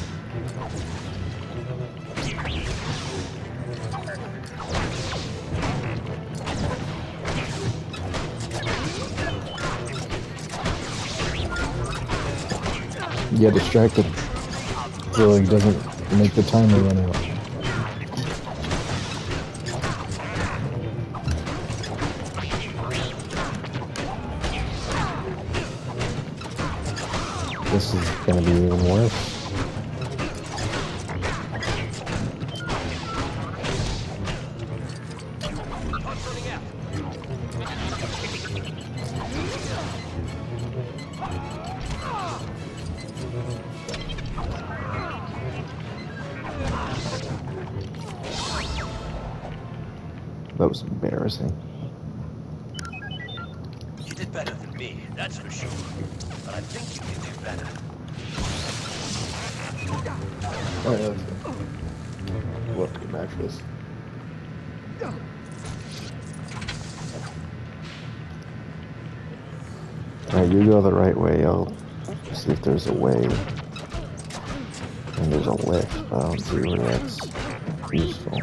Get distracted so he doesn't make the timer run out. This is gonna be even worse. That was embarrassing. You did better than me, that's for sure. But I think you can do better. What could match this? Alright, you go the right way. I'll see if there's a way. And there's a lift, but I don't see where that's useful.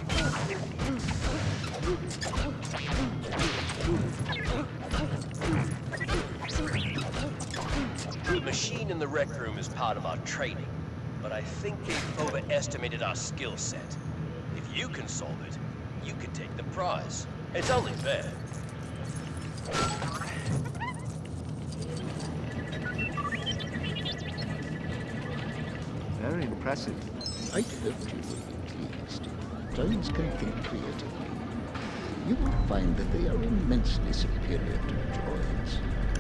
The machine in the rec room is part of our training, but I think they've overestimated our skill set. If you can solve it, you could take the prize. It's only fair. Very impressive. I hoped you would be pleased. Drones can think creatively. You will find that they are immensely superior to droids.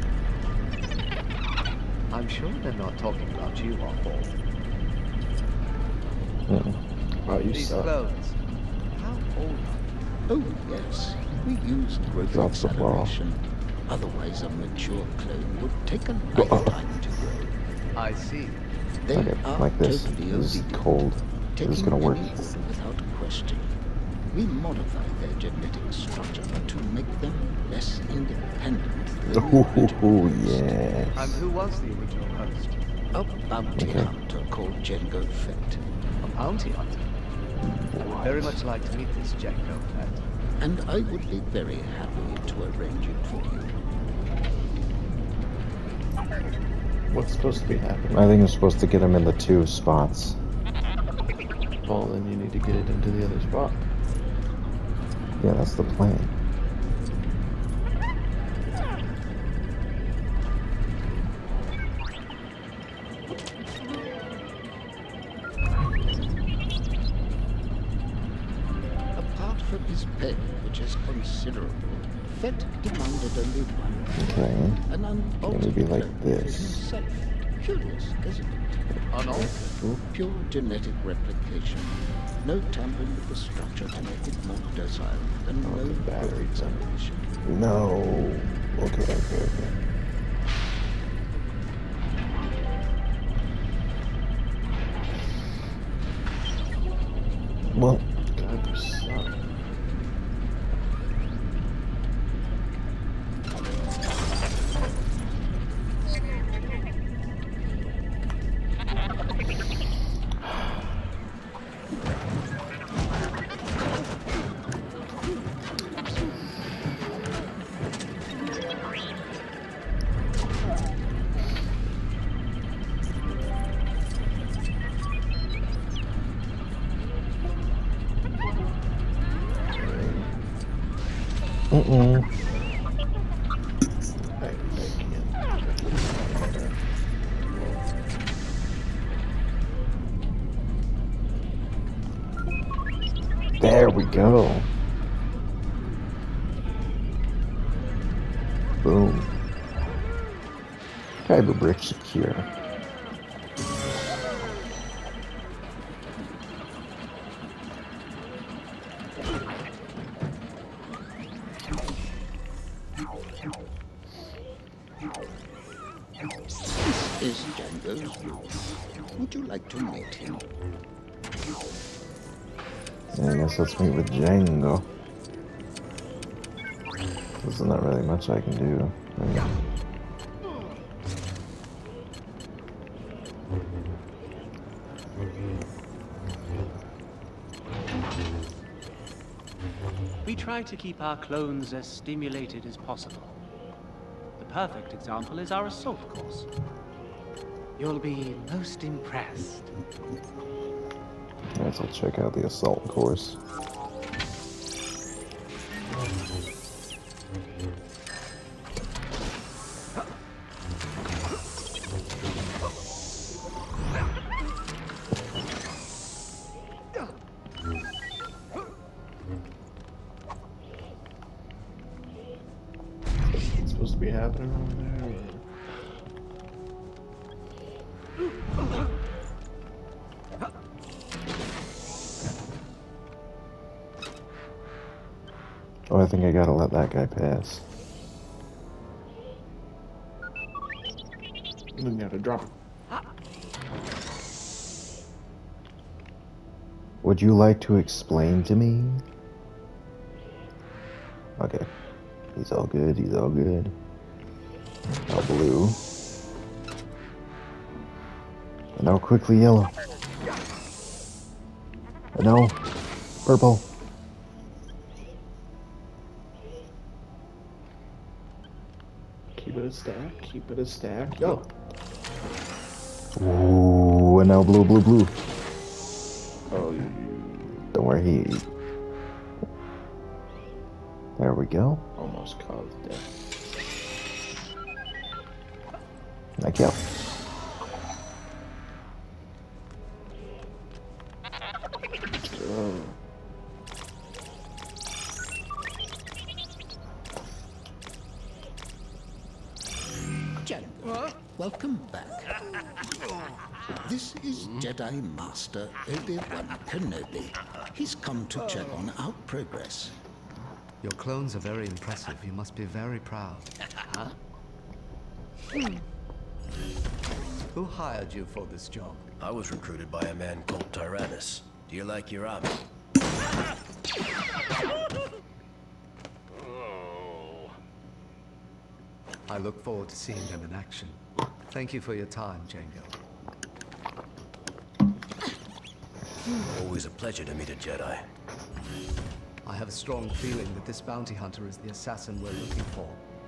I'm sure they're not talking about you, Oswald. Oh, you These suck. clones, how old are Oh, yes. We use growth Drop the ball. acceleration. Otherwise, a mature clone would take a lifetime to grow. they? I see. They Okay, are like this. totally This is obedient, cold. This is taking gonna work. any order without question. We modify their genetic structure to make them less independent than the Ooh, yes. And who was the original host? A bounty Okay. hunter called Jango Fett. A bounty hunter? Very much like to meet this Jango Fett. And I would be very happy to arrange it for you. What's supposed to be happening? I think I'm supposed to get him in the 2 spots. Well, then you need to get it into the other spot. Yeah, that's the plan. Apart from his pay, which is considerable, Fett demanded only one. Okay. An Maybe like unaltered this. himself. Curious, isn't it? Unaltered? Pure genetic replication. No tampering with the structure to make it more docile, and no battery acceleration. No. Okay. Well, God, you suck. There we go. Boom. Kyber brick secure. This is Django's room. Would you like to meet him? Yeah, I guess let's meet with Django. There's not really much I can do. We try to keep our clones as stimulated as possible. The perfect example is our assault course. You'll be most impressed. Alright, so check out the assault course. It's supposed to be happening over there. Oh, I think I gotta let that guy pass. You gotta drop it. Would you like to explain to me? Okay. He's all good, he's all good. Now blue. And now quickly yellow. And now purple. Keep it a stack, keep it a stack. Go! Ooh, and now blue, blue, blue. Oh, don't worry, there we go. Almost caused death. Like you. Django, welcome back. This is Jedi Master Obi-Wan Kenobi. He's come to check on our progress. Your clones are very impressive. You must be very proud. Huh? Who hired you for this job? I was recruited by a man called Tyrannus. Do you like your army? I look forward to seeing them in action. Thank you for your time, Django. Always a pleasure to meet a Jedi. I have a strong feeling that this bounty hunter is the assassin we're looking for.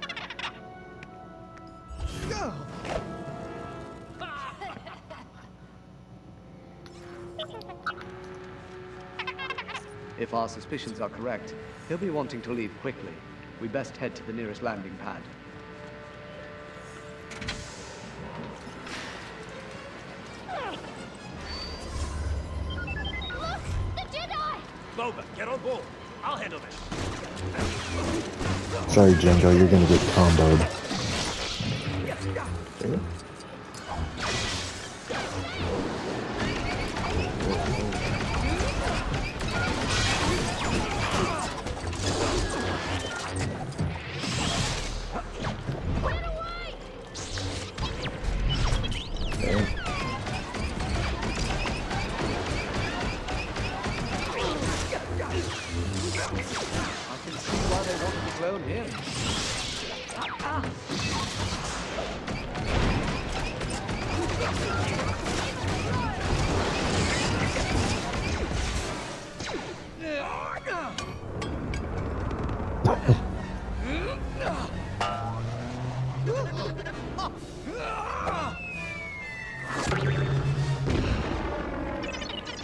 If our suspicions are correct, he'll be wanting to leave quickly. We best head to the nearest landing pad. Look! The Jedi! Boba, get on board. I'll handle this. Sorry, Django, you're gonna get comboed.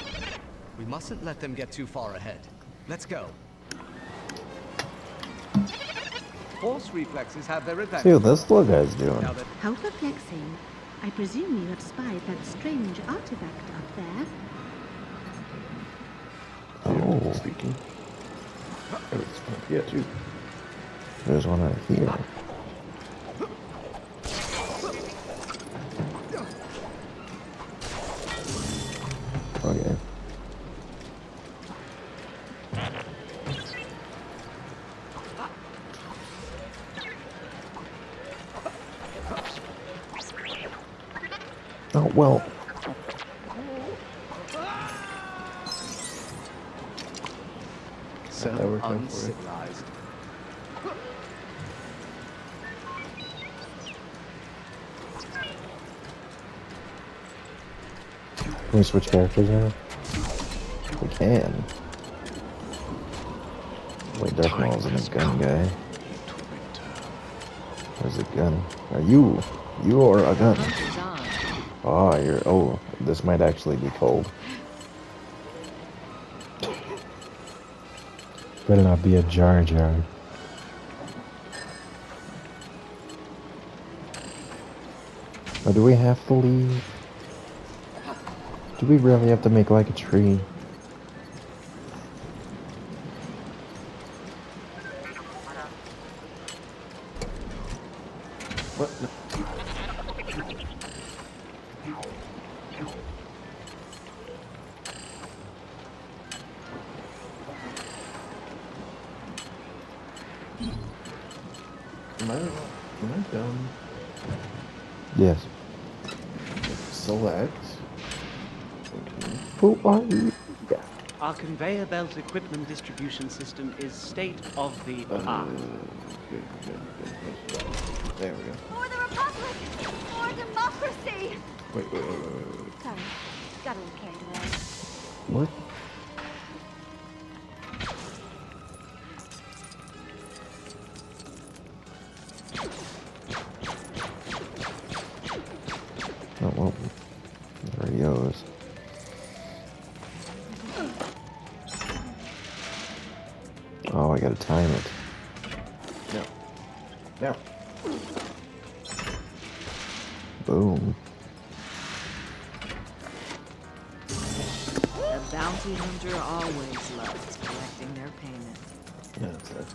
We mustn't let them get too far ahead. Let's go. force reflexes have their revenge. See what this little guy's doing. How perplexing. I presume you have spied that strange artifact up there. Oh. Speaking. Yeah, too. There's one right here. Okay. Oh, well. So that worked out for you. uncivilized. Can we switch characters now? We can. Wait, Darth Maul's in a gun guy. Where's a gun? Are you? You are a gun. Oh, you're. Oh, this might actually be cold. Better not be a Jar Jar. Or do we have to leave? Do we really have to make like a tree? What? No. Am I dumb? Yes. Select. Okay. Who are you? Yeah. Our conveyor belt equipment distribution system is state of the art. Good. There we go. For the Republic! For democracy! Wait. Sorry, got a little carried away. What? Oh, well, there he goes. Oh, I gotta time it. No. Boom. The bounty hunter always loves collecting their payment. Yeah, that's it.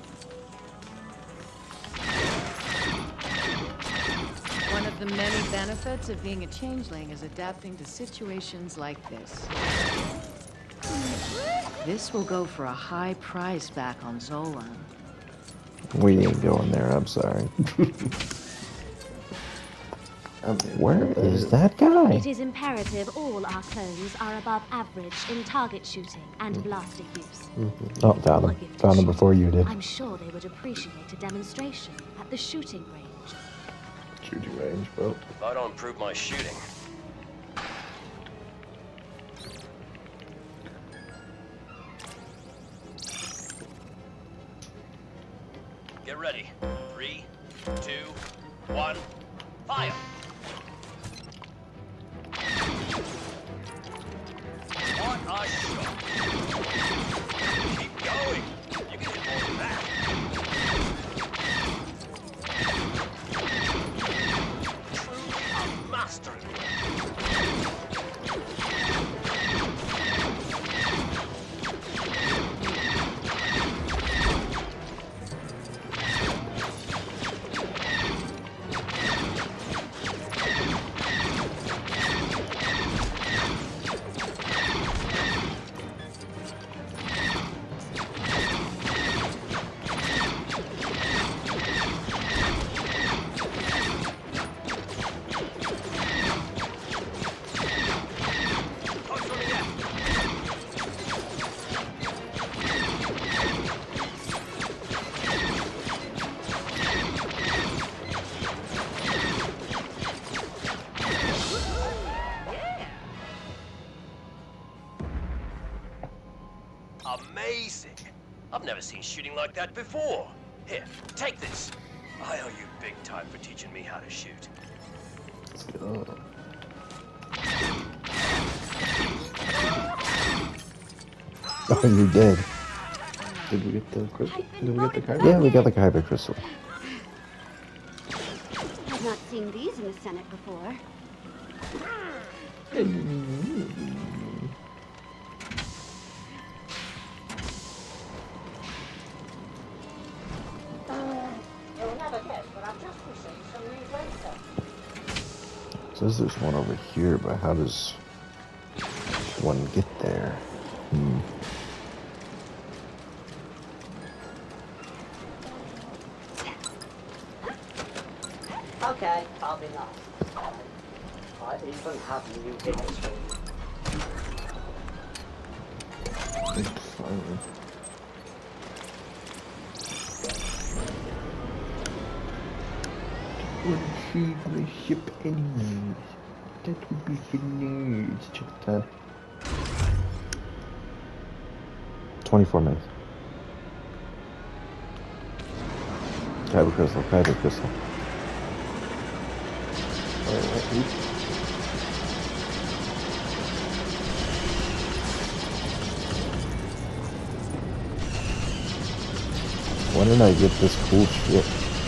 One of the many benefits of being a changeling is adapting to situations like this. This will go for a high price back on Zolan. We ain't going there, I'm sorry. Where is that guy? It is imperative all our clones are above average in target shooting and blaster use. Oh, found him. Found him before you did. I'm sure they would appreciate a demonstration at the shooting range. Shooting range, bro. If I don't improve my shooting. Get ready. 3, 2, 1, fire! What a shot! Keep going! You can hit more than that! Truly a master! Amazing! I've never seen shooting like that before. Here, take this. I owe you big time for teaching me how to shoot. Let's go. Oh, you're dead. Did we get the crystal? Did we get the kyber? Yeah, we got the kyber crystal. I've not seen these in the Senate before. You'll never guess, but I've just received some news later. Says there's one over here, but how does one get there? Okay, I'll be nice. I even have new dinners for you. It's fine. Would feed my ship anyways. That would be nice. Check the time. 24 minutes. Kyber crystal, kyber crystal. When did I get this cool shit?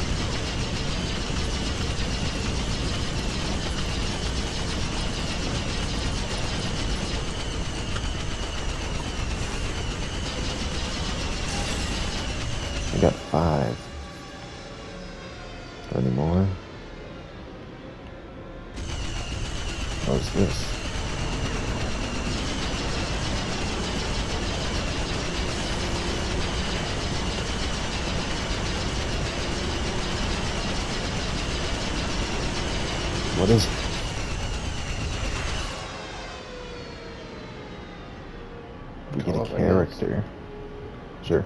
I got 5. Any more? What's this? What is it? We get a character. Sure.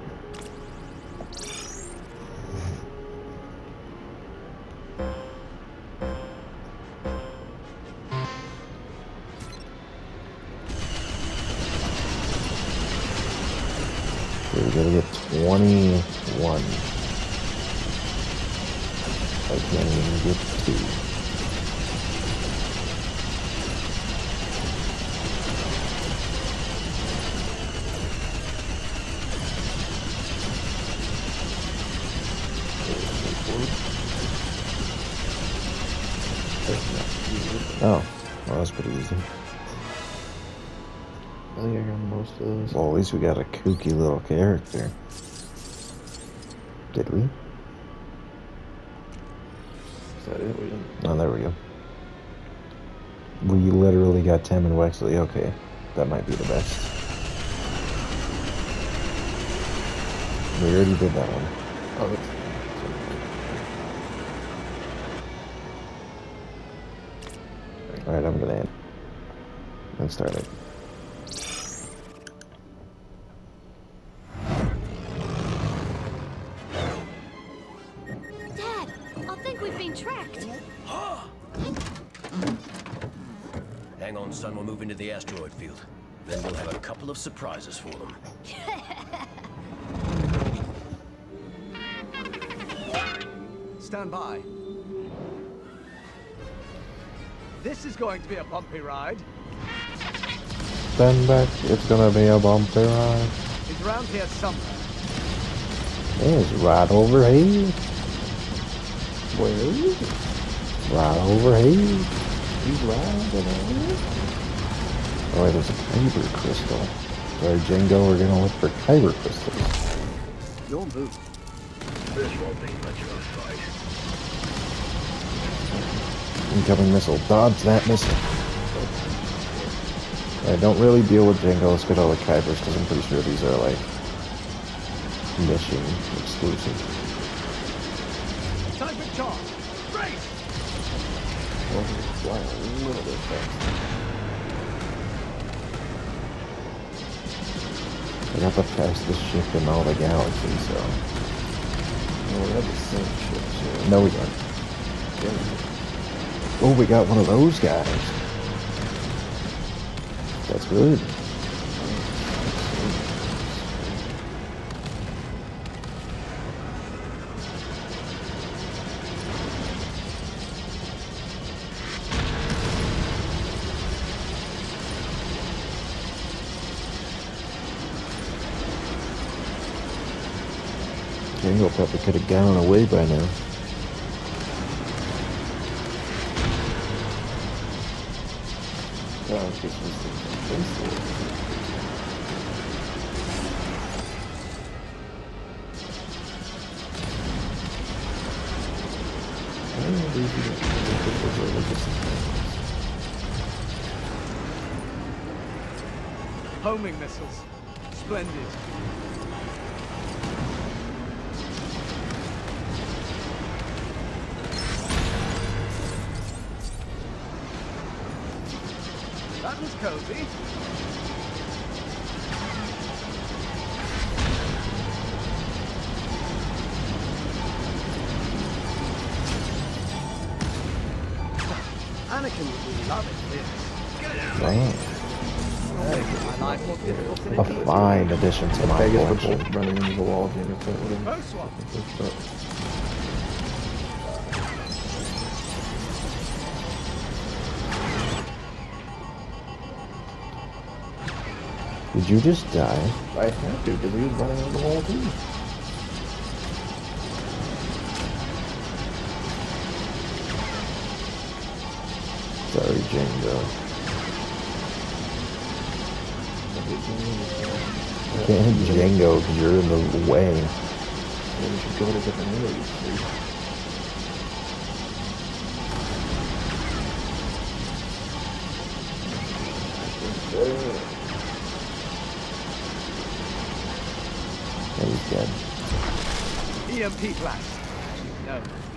Okay, we gotta get 21. I can't even get 2. Oh, well, that's pretty easy. I think I got most of those. Well, at least we got a kooky little character. Did we? Is that it? We didn't. Oh, there we go. We literally got Tim and Wexley. Okay, that might be the best. We already did that one. Oh, that's... Alright, I'm gonna end. And start it. Dad, I think we've been tracked. Hang on, son. We'll move into the asteroid field. Then we'll have a couple of surprises for them. Stand by. This is going to be a bumpy ride. Stand back, it's gonna be a bumpy ride. He's around here somewhere. It's right over here. Where is he? Right over here. He's right over there. Oh, wait, there's a kyber crystal. Sorry, Django, we're gonna look for kyber crystals. Your move. This won't be much of a fight. Incoming missile. Dodge that missile. Alright, don't really deal with Django. Let's get all the kybers, because I'm pretty sure these are, like, mission exclusive. Time for charge. Race! Well, he's flying a little bit fast. I got the fastest ship in all the galaxy, so... No, we have the same ship, so... No, we don't. Oh, we got one of those guys. That's good. Jango probably could have gone away by now. Oh, this was Homing missiles. Splendid. That was cozy. Anakin would be loving this. Get out. Wow. My life more difficult than A it needs. fine addition to my collection. running into the wall, James. Both swap. Did you just die? I had to, because he was running into the wall too. Sorry, Jango. You can't hit Jango because you're in the way. Maybe we should go to different areas. Yeah, he's dead. EMP blast. No.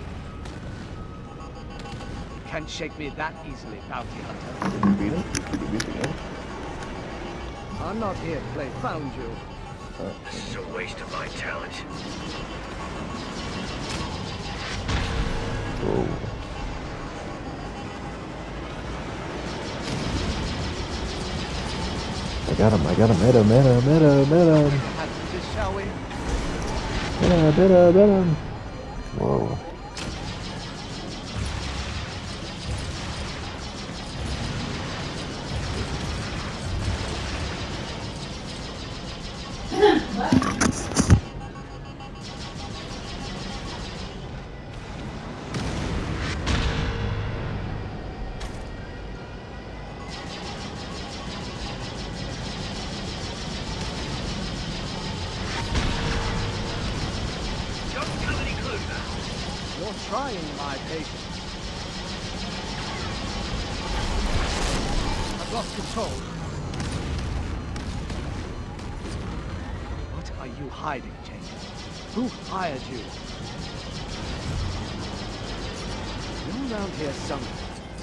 Can't shake me that easily, bounty hunter. Did you beat him? Did you beat the game? I'm not here to play found you. This is a waste of my talent. Whoa. I got him, hit him. Shall we? Hit him. Whoa. You're trying my patience. I've lost control. What are you hiding, James? Who hired you? You're around here somewhere.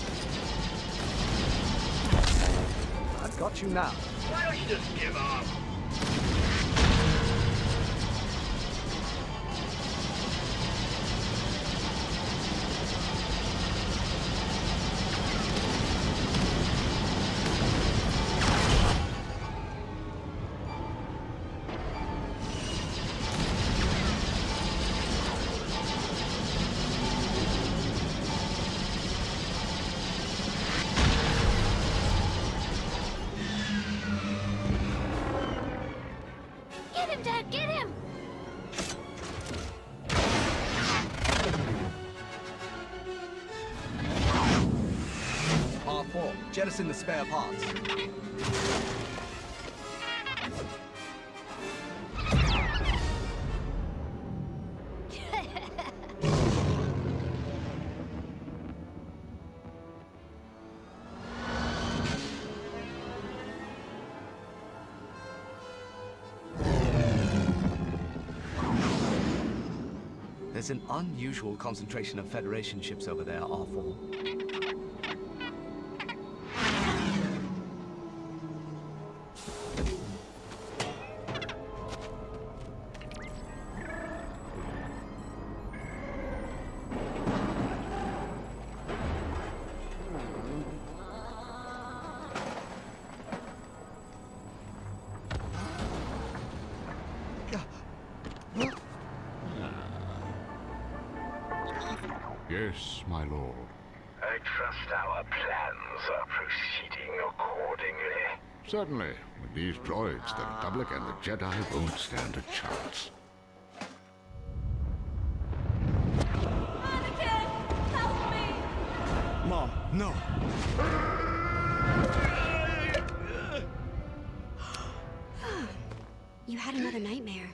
I've got you now. Why don't you just give up? Get him, Dad! Get him! R4, jettison the spare parts. There's an unusual concentration of Federation ships over there, R4. Yes, my lord. I trust our plans are proceeding accordingly. Certainly. With these droids, the Republic and the Jedi won't stand a chance. No. You had another nightmare.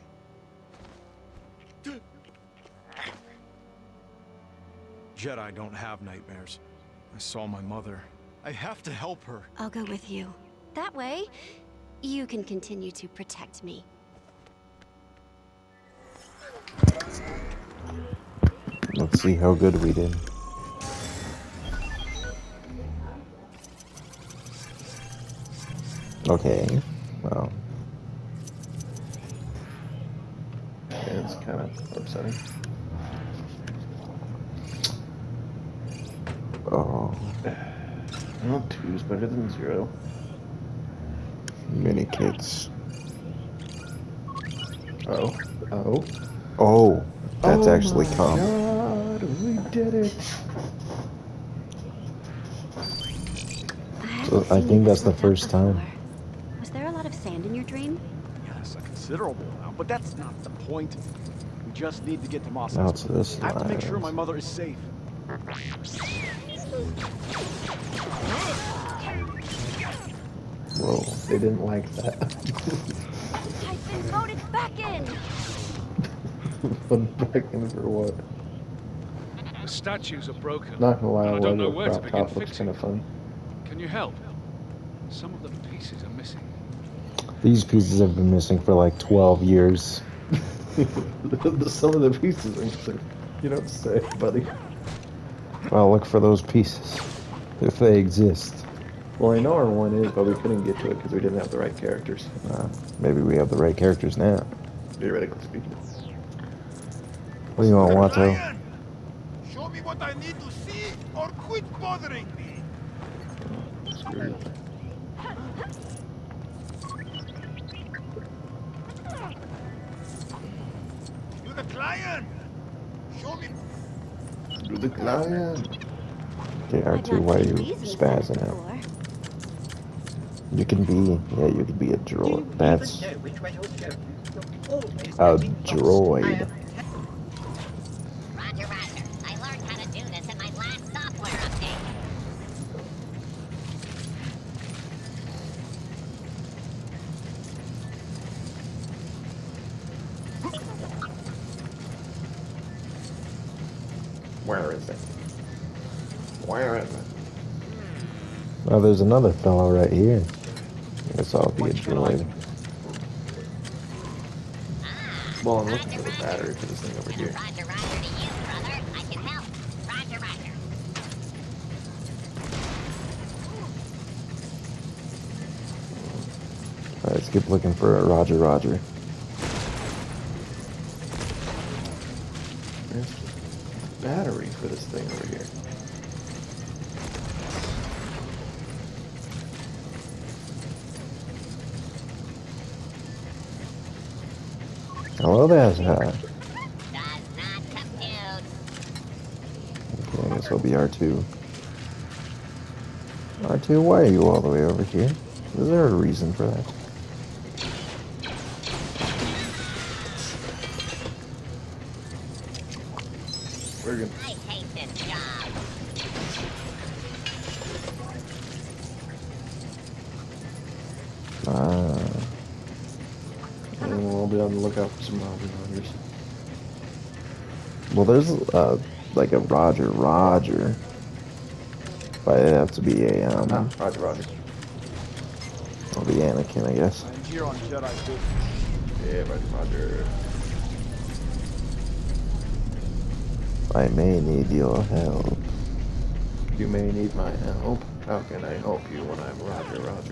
Jedi don't have nightmares. I saw my mother. I have to help her. I'll go with you. That way, you can continue to protect me. Let's see how good we did. Okay. Well. Yeah, it's kind of upsetting. Oh. Well, 2's better than 0. Mini kits. Oh. Oh. Oh. That's actually calm. God, we did it. So I think that's the first time. Was there a lot of sand in your dream? Yes, a considerable amount, but that's not the point. We just need to get to Mos Now Espa. to this I have to make sure line. my mother is safe. Whoa, they didn't like that. I've been voted back in! Put back in for what? The statues are broken. Not gonna lie, and I I don't know love where to crop begin top. Looks fixing. kind of fun. Can you help? Some of the pieces are missing. These pieces have been missing for like 12 years. Some of the pieces are missing. You don't say, buddy. Well, look for those pieces. If they exist. Well, I know where one is, but we couldn't get to it because we didn't have the right characters. Maybe we have the right characters now. Theoretically speaking. What do you want, Watto? Show me what I need to see, or quit bothering me. Screw it. You're the client. Show me. You're the client. Okay, R2, why are you spazzing out? You can be, yeah, you can be a droid. That's a droid. Roger, roger. I learned how to do this in my last software update. Where is it? Where is it? Well, there's another fellow right here. I guess I'll be a droid. Well, I'm looking for the battery for this thing over here. Roger, roger to you, brother. I can help. Roger, roger. Alright, let's keep looking for a Roger Roger. There's the battery for this thing over here. Hello there, sir. Does not compute. Okay, I guess I'll be R2. R2, why are you all the way over here? Is there a reason for that? We're good. I hate this job. And we'll be on the lookout for some Roger Rogers. Well, there's like a Roger Roger. But it'd have to be a Roger Roger. It'll be Anakin, I guess. I'm here on Jedi business. Yeah, Roger Roger. I may need your help. You may need my help. How can I help you when I'm Roger Roger?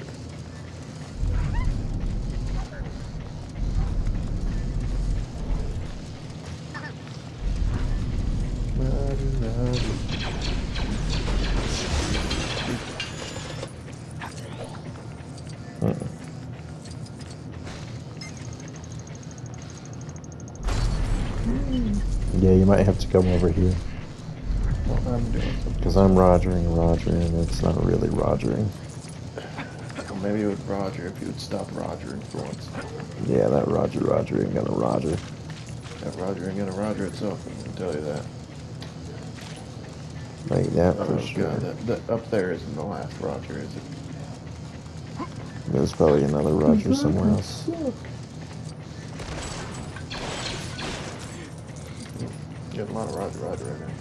Yeah, you might have to come over here. Well, I'm doing something. Because I'm rogering Roger, and it's not really rogering. Well, maybe it would Roger if you would stop Rogering for once. Yeah, that Roger Roger ain't gonna Roger. That Roger ain't gonna Roger itself, I can tell you that. Like that Oh for sure. god, that up there isn't the last Roger, is it? There's probably another Roger somewhere else. You have a lot of Roger right now.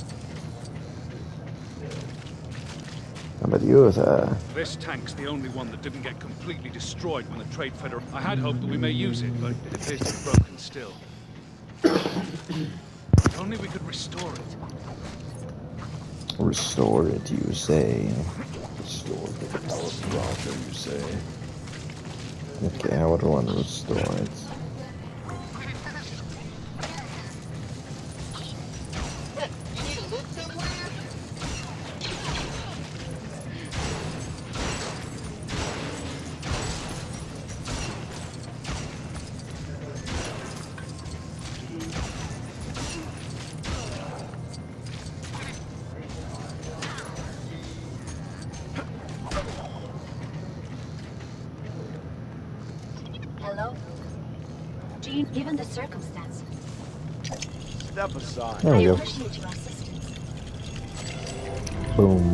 How about you, This tank's the only one that didn't get completely destroyed when the Trade Federation... I had hoped that we may use it, but it appears to be broken still. If only we could restore it. Restore it, you say. Restore the power of Roger, you say. Okay, I would want to restore it. Hello? Jean, given the circumstances, Step aside. There we I go. appreciate your assistance. Boom.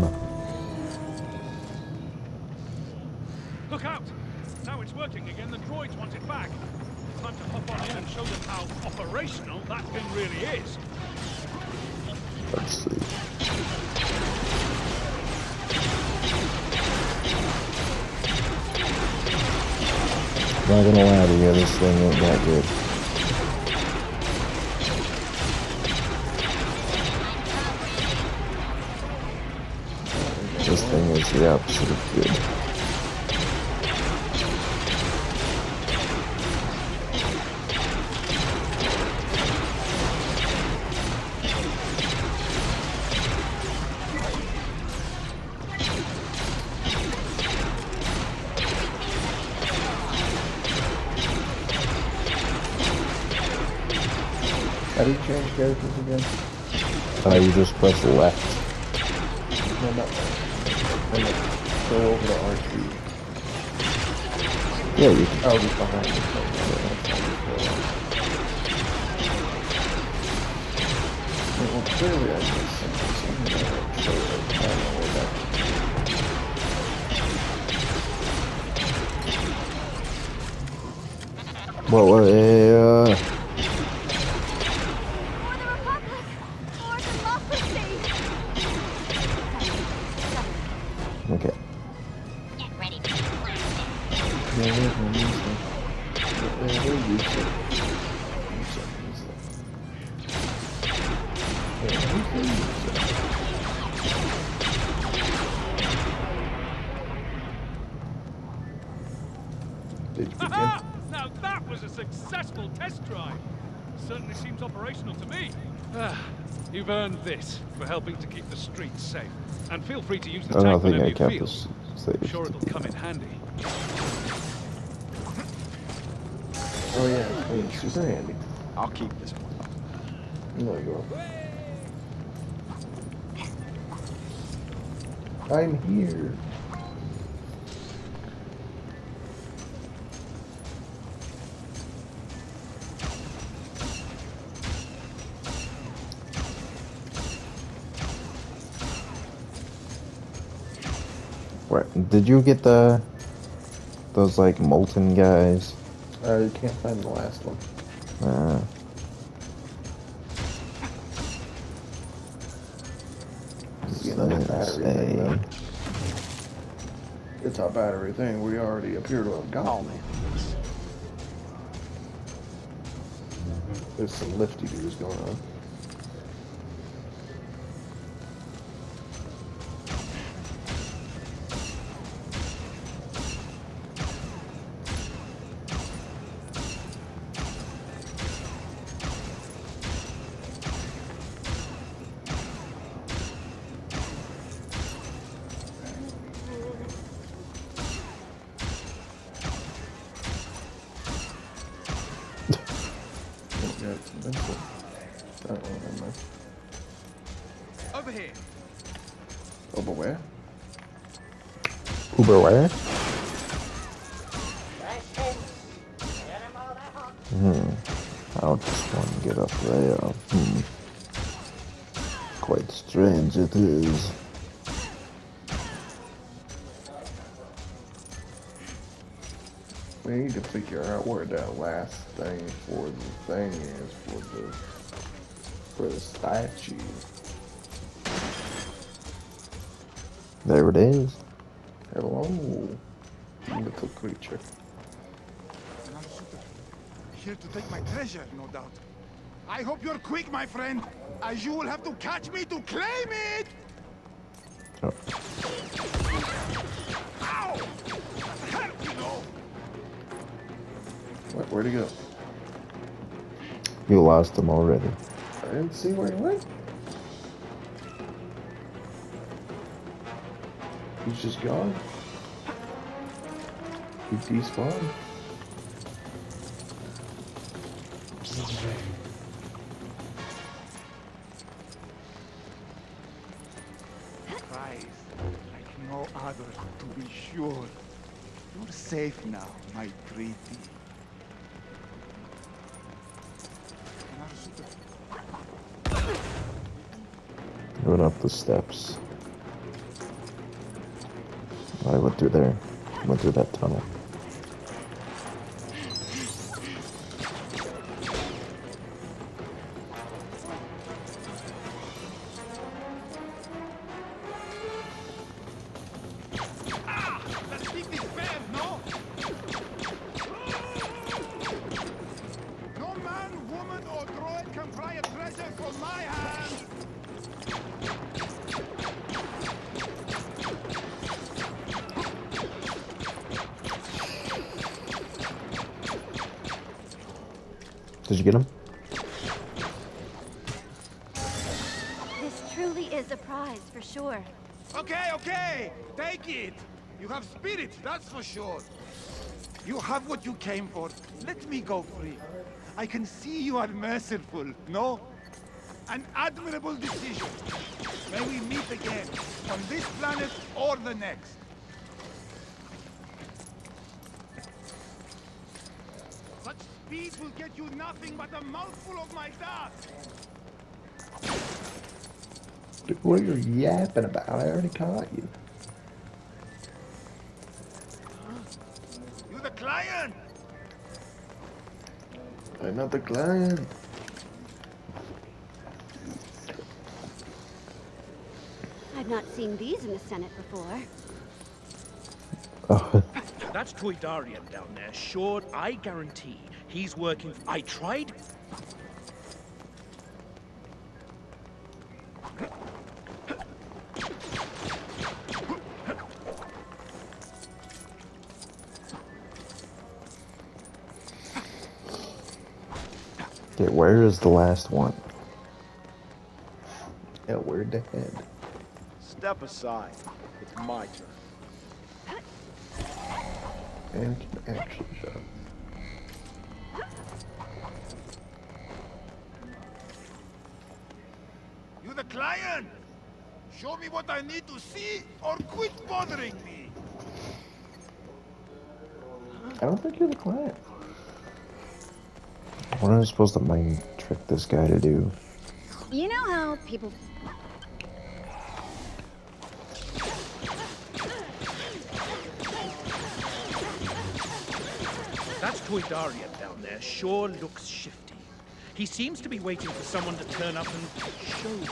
Look out! Now it's working again, the droids want it back. Time to hop on in and show them how operational that thing really is. Let's see. Not gonna lie to you, this thing ain't that good. This thing is the opposite of good. How do you change characters again? You just press left. No, not left. Go over to R2. Yeah, you can. Oh, just behind it. Well, clearly I missed something. So I'm gonna show it. I don't know where that Well, okay. Get ready. Ha-ha! Now that was a successful test drive. Certainly seems operational to me. You've earned this for helping to keep the streets safe. And feel free to use the I don't tank think whenever I you kept feel. this I'm sure it'll come in handy. Oh yeah, it's super handy. I'll keep this one. No, you won't. I'm here. What? Did you get those like molten guys? You can't find the last one. Another battery thing, though. It's our battery thing. We already appear to have gotten it. There's some lifty dudes going on. Over here. Over where? Uber where? I'll just want to get up there. Quite strange it is. We need to figure out where that last thing for the thing is for the statue. There it is. Hello, little creature. Here to take my treasure, no doubt. I hope you're quick, my friend, as you will have to catch me to claim it! Oh. Ow! Help, you know! Where'd he go? You lost him already. I didn't see where he went. He's just gone. He despawned. Prize, like no other, to be sure. You're safe now, my pretty. Going up the steps. I went through there. Went through that tunnel. No man, woman, or droid can pry a treasure from my hand! Did you get him? This truly is a prize, for sure. Okay, okay, take it. You have spirit, that's for sure. You have what you came for. Let me go free. I can see you are merciful, no? An admirable decision. May we meet again, on this planet or the next. Such speed will get you nothing but a mouthful of my dust. Dude, what are you yapping about? I already caught you. You the client? I'm not the client. I've not seen these in the Senate before. That's Toydarian down there. Sure, I guarantee he's working. I tried. Okay, where is the last one? Yeah, where'd the head? Step aside. It's my turn. And can action shot. You the client? Show me what I need to see, or quit bothering me. I don't think you're the client. What am I supposed to mind trick this guy to do? You know how people... That's Toydarian down there. Sure looks shifty. He seems to be waiting for someone to turn up and show him.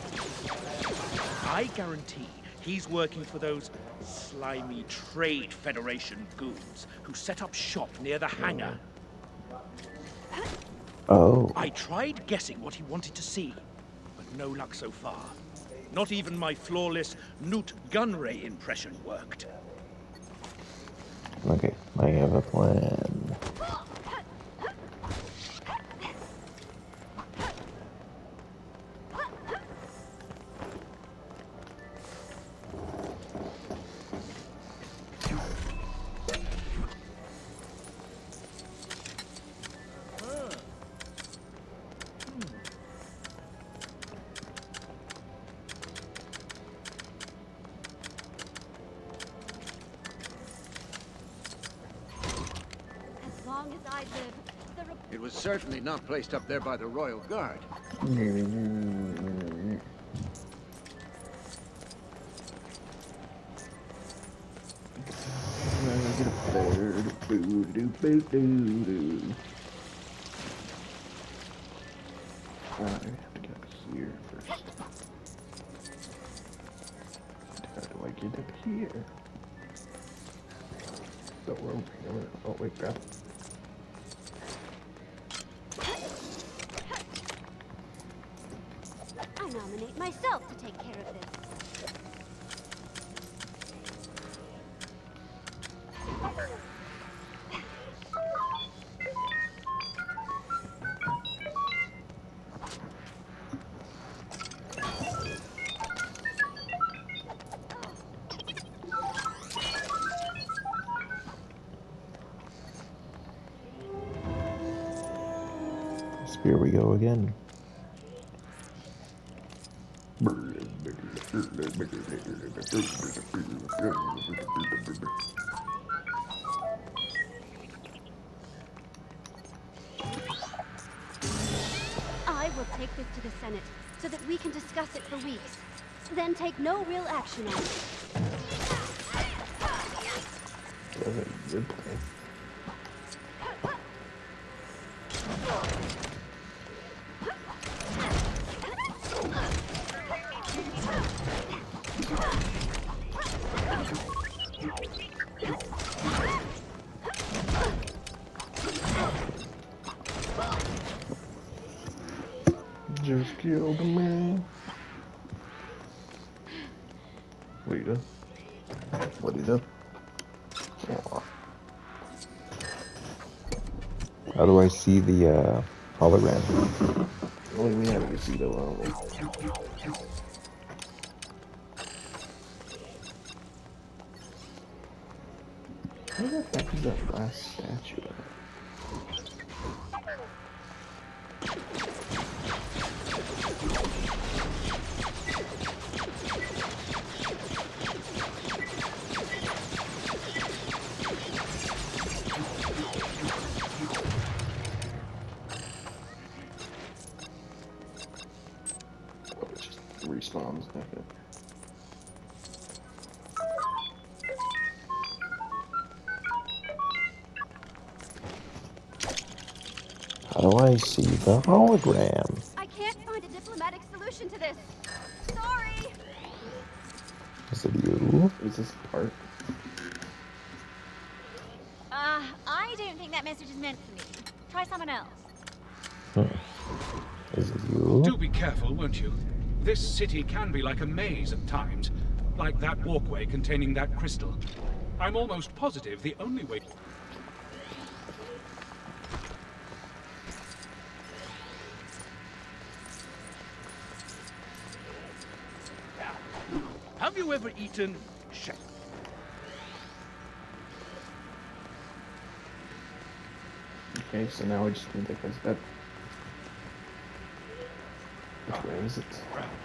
I guarantee he's working for those slimy Trade Federation goons who set up shop near the hangar. Oh. I tried guessing what he wanted to see, but no luck so far. Not even my flawless Newt Gunray impression worked. Okay, I have a plan. It was certainly not placed up there by the Royal Guard. I have to get up here first. How do I get up here? So we're over here. Oh wait, crap. I nominate myself to take care of this. Here we go again. I will take this to the Senate so that we can discuss it for weeks. Then take no real action on it. That's a good plan. Just killed a man. What do you do? What do you do? Aw. How do I see the hologram? Only we have a casino, don't we? Where the heck is that last statue at? Respawns back up. How do I see the hologram? I can't find a diplomatic solution to this. Sorry. Is it you? Is this part? I don't think that message is meant for me. Try someone else. Is it you? Do be careful, won't you? This city can be like a maze at times. Like that walkway containing that crystal. I'm almost positive the only way... Have you ever eaten shell? Okay, so now we just need to go step. Which way is it?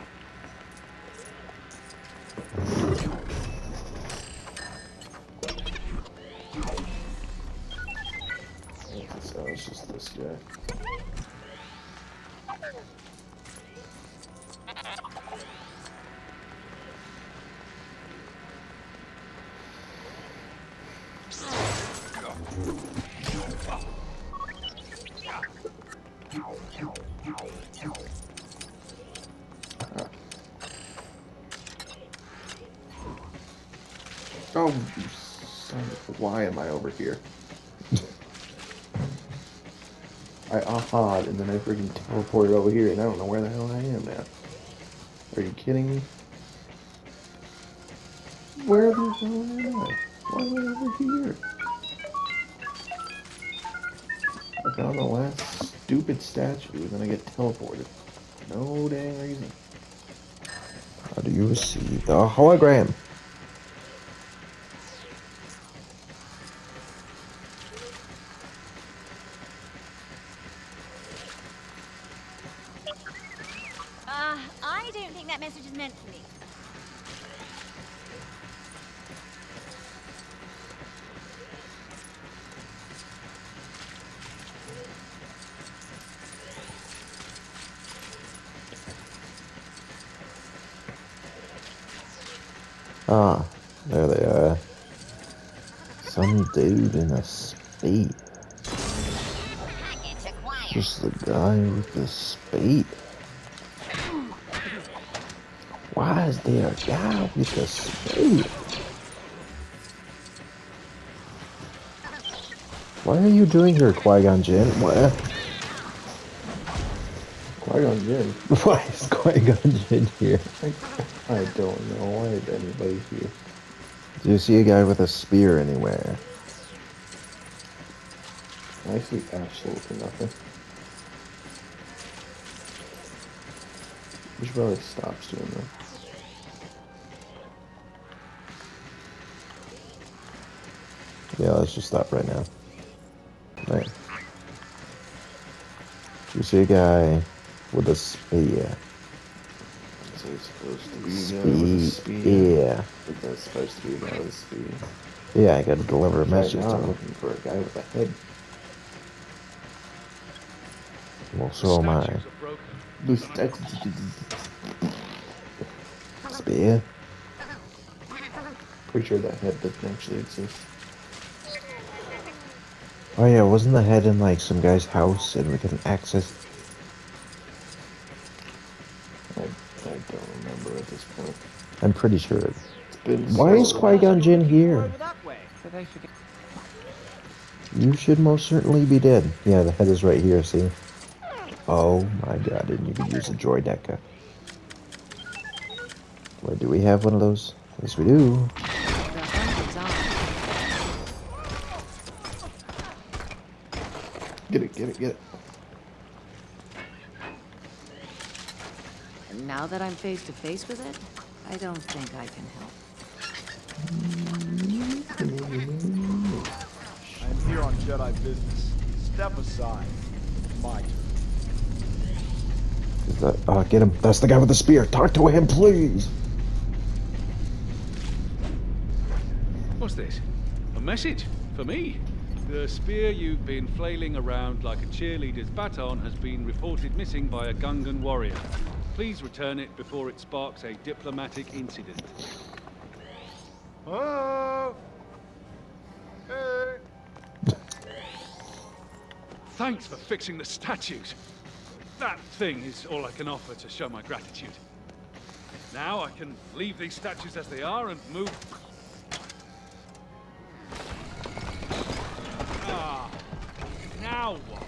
So it's just this guy. Oh, you son of... Why am I over here? I aha'd and then I freaking teleported over here and I don't know where the hell I am now. Are you kidding me? Where the hell am I? Why am I over here? I found the last stupid statue and then I get teleported. No dang reason. How do you see the hologram? I don't think that message is meant for me. Ah, there they are. Some dude in a spade. Just the guy with the spade. Why is there a guy with a spade? What are you doing here, Qui-Gon Jinn? What? Qui-Gon Jinn? Why is Qui-Gon Jinn here? I don't know. Why is anybody here? Do you see a guy with a spear anywhere? I see absolutely nothing. We should probably stop doing that. Yeah, let's just stop right now. Right. You see a guy with a spear. So he's supposed to be a guy with a spear. Yeah. But that's supposed to be a guy with a spear. Yeah, I gotta deliver a message to I'm him. looking for a guy with a head. Well, so am I. Spear? Pretty sure that head doesn't actually exist. Oh yeah, wasn't the head in like some guy's house and we couldn't access? I don't remember at this point. I'm pretty sure It's been Why so is Qui-Gon Jinn here? You should most certainly be dead. Yeah, the head is right here, see? Oh my god, and you could use a droideca. Wait, do we have one of those? Yes, we do. Get it, get it, get it. And now that I'm face to face with it, I don't think I can help. I'm here on Jedi business. Step aside. My turn. Is that, get him. That's the guy with the spear. Talk to him, please. What's this? A message? For me? The spear you've been flailing around like a cheerleader's baton has been reported missing by a Gungan warrior. Please return it before it sparks a diplomatic incident. Oh! Hey! Thanks for fixing the statues. That thing is all I can offer to show my gratitude. Now I can leave these statues as they are and move... Ah, now what?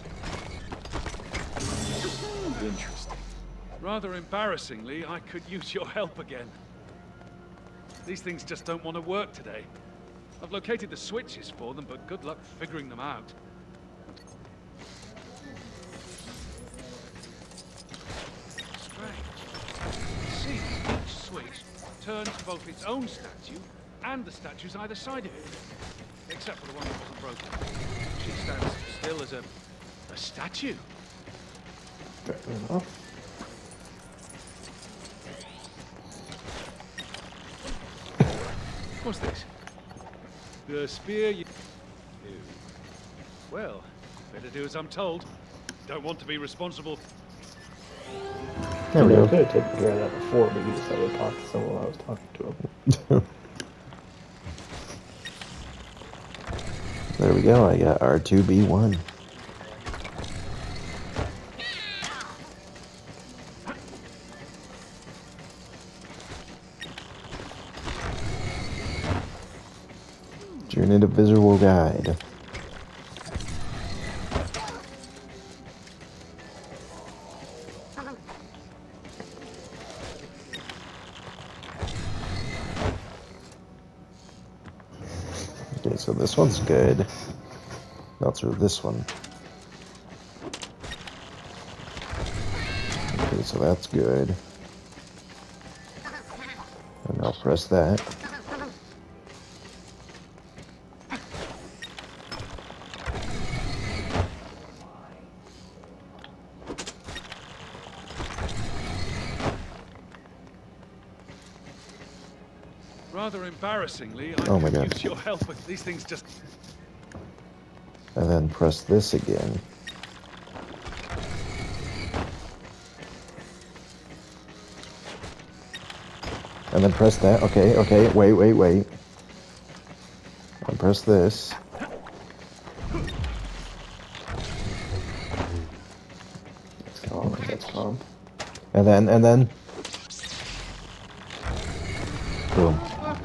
Interesting. Rather embarrassingly, I could use your help again. These things just don't want to work today. I've located the switches for them, but good luck figuring them out. See, each switch turns both its own statue and the statues either side of it. Except for the one that wasn't broken. She stands still as a statue. Fair enough. What's this? The spear you... Well, better do as I'm told. Don't want to be responsible... There we go. I could have taken care of that before, but you decided to talk to someone while I was talking to him. There we go, I got R2B1. Journey to Visual Guide. Okay, so this one's good. Now through this one. Okay, so that's good. And I'll press that. Rather embarrassingly, I Oh my could God. use your help, but these things just... And then press this again. And then press that. Okay, okay, wait. And press this. Pump. And then... Boom.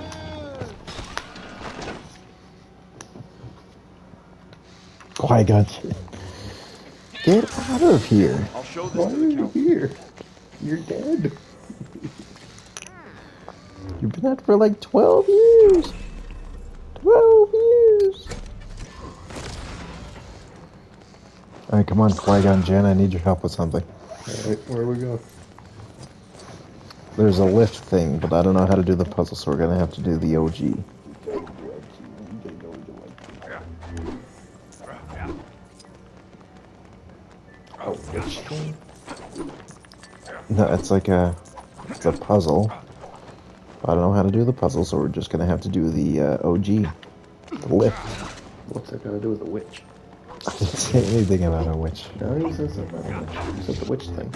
Qui-Gon. Get out of here. I'll show this Why to are the you council. here? You're dead. You've been dead for like 12 years. 12 years. Alright, come on, Qui-Gon Jinn, I need your help with something. Alright, where we go? There's a lift thing, but I don't know how to do the puzzle, so we're gonna have to do the OG. Oh, which one? No, it's like it's a puzzle. I don't know how to do the puzzle, so we're just gonna have to do the OG. The lift. What's that got to do with the witch? I didn't say anything about a witch. No, he says something about a witch. He said the witch thing.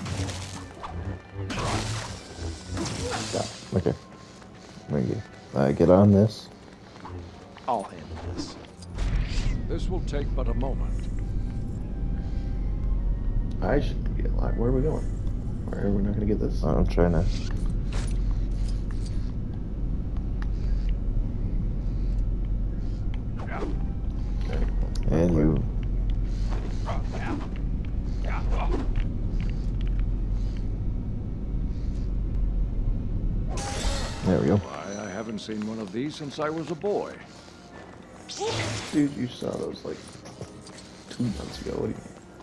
Stop. Okay. Thank you. Get on this. I'll handle this. This will take but a moment. I should get locked. Where are we going? Where are we not gonna get this? I'm trying to. And you. There we go. Why, I haven't seen one of these since I was a boy. Dude, you saw those like 2 months ago. What do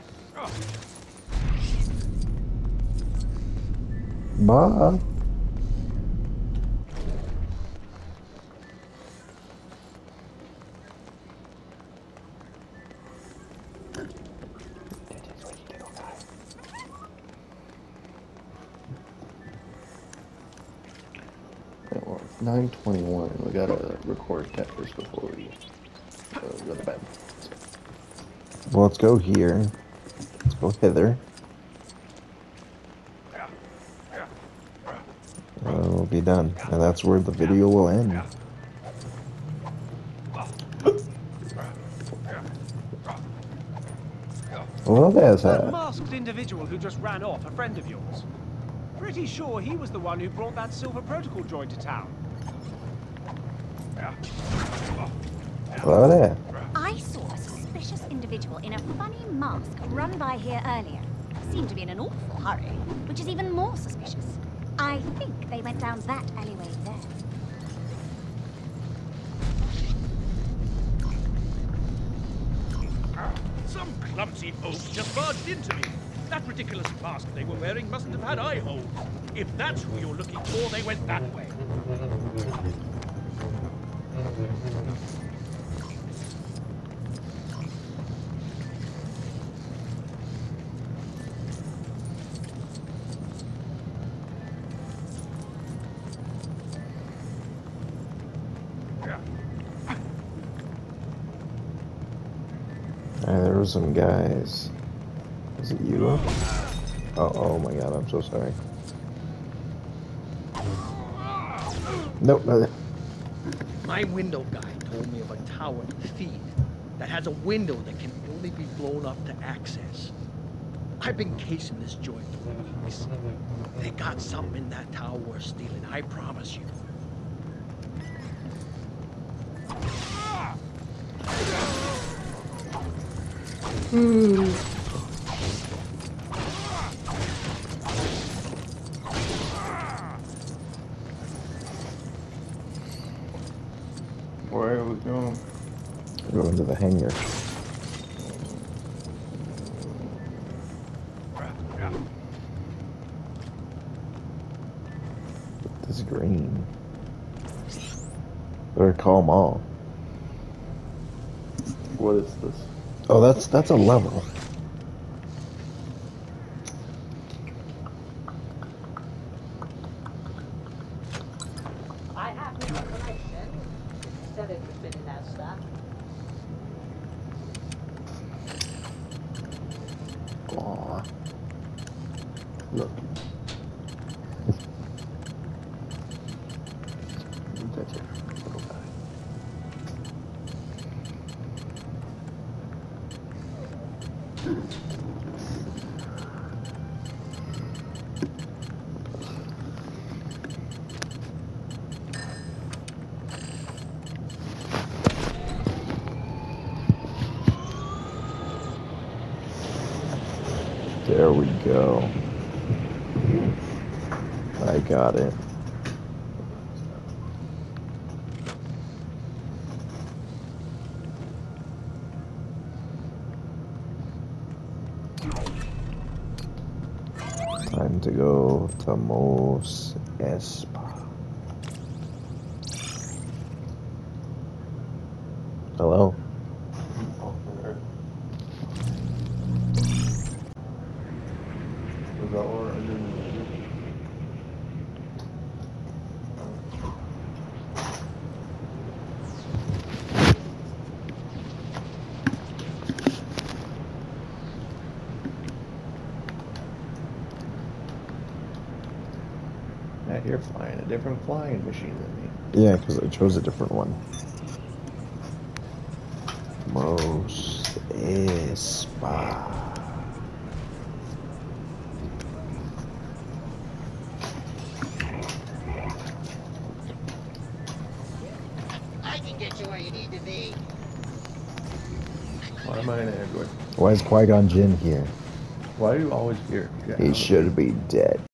you... Bye. Yeah, well, it's 9:21. We gotta record Tetris before we go to bed. Well, let's go here. Let's go hither. We'll be done. And that's where the video will end. Well, there's That that. masked individual who just ran off, a friend of yours. Pretty sure he was the one who brought that Silver Protocol droid to town. Hello there. I saw a suspicious individual in a funny mask run by here earlier. Seemed to be in an awful hurry, which is even more suspicious. I think they went down that alleyway there. Some clumsy oaf just barged into me. That ridiculous mask they were wearing mustn't have had eye holes. If that's who you're looking for, they went that way. There were some guys. Is it you? Oh my god, I'm so sorry. Nope, not My window guy told me of a tower in Feed that has a window that can only be blown up to access. I've been casing this joint for weeks. They got something in that tower worth stealing, I promise you. Where are we going? Go into the hangar. This is green. Better call them all. What is this? Oh, that's a level. I have new information. Still interested in that stuff. Aw. Look. That's it. Little guy. There we go. I got it. Time to go to Mos Espa. Hello? You're flying a different flying machine than me. Yeah, because I chose a different one. Mos Espa. I can get you where you need to be. Why am I an android? Why is Qui-Gon Jinn here? Why are you always here? He should be dead.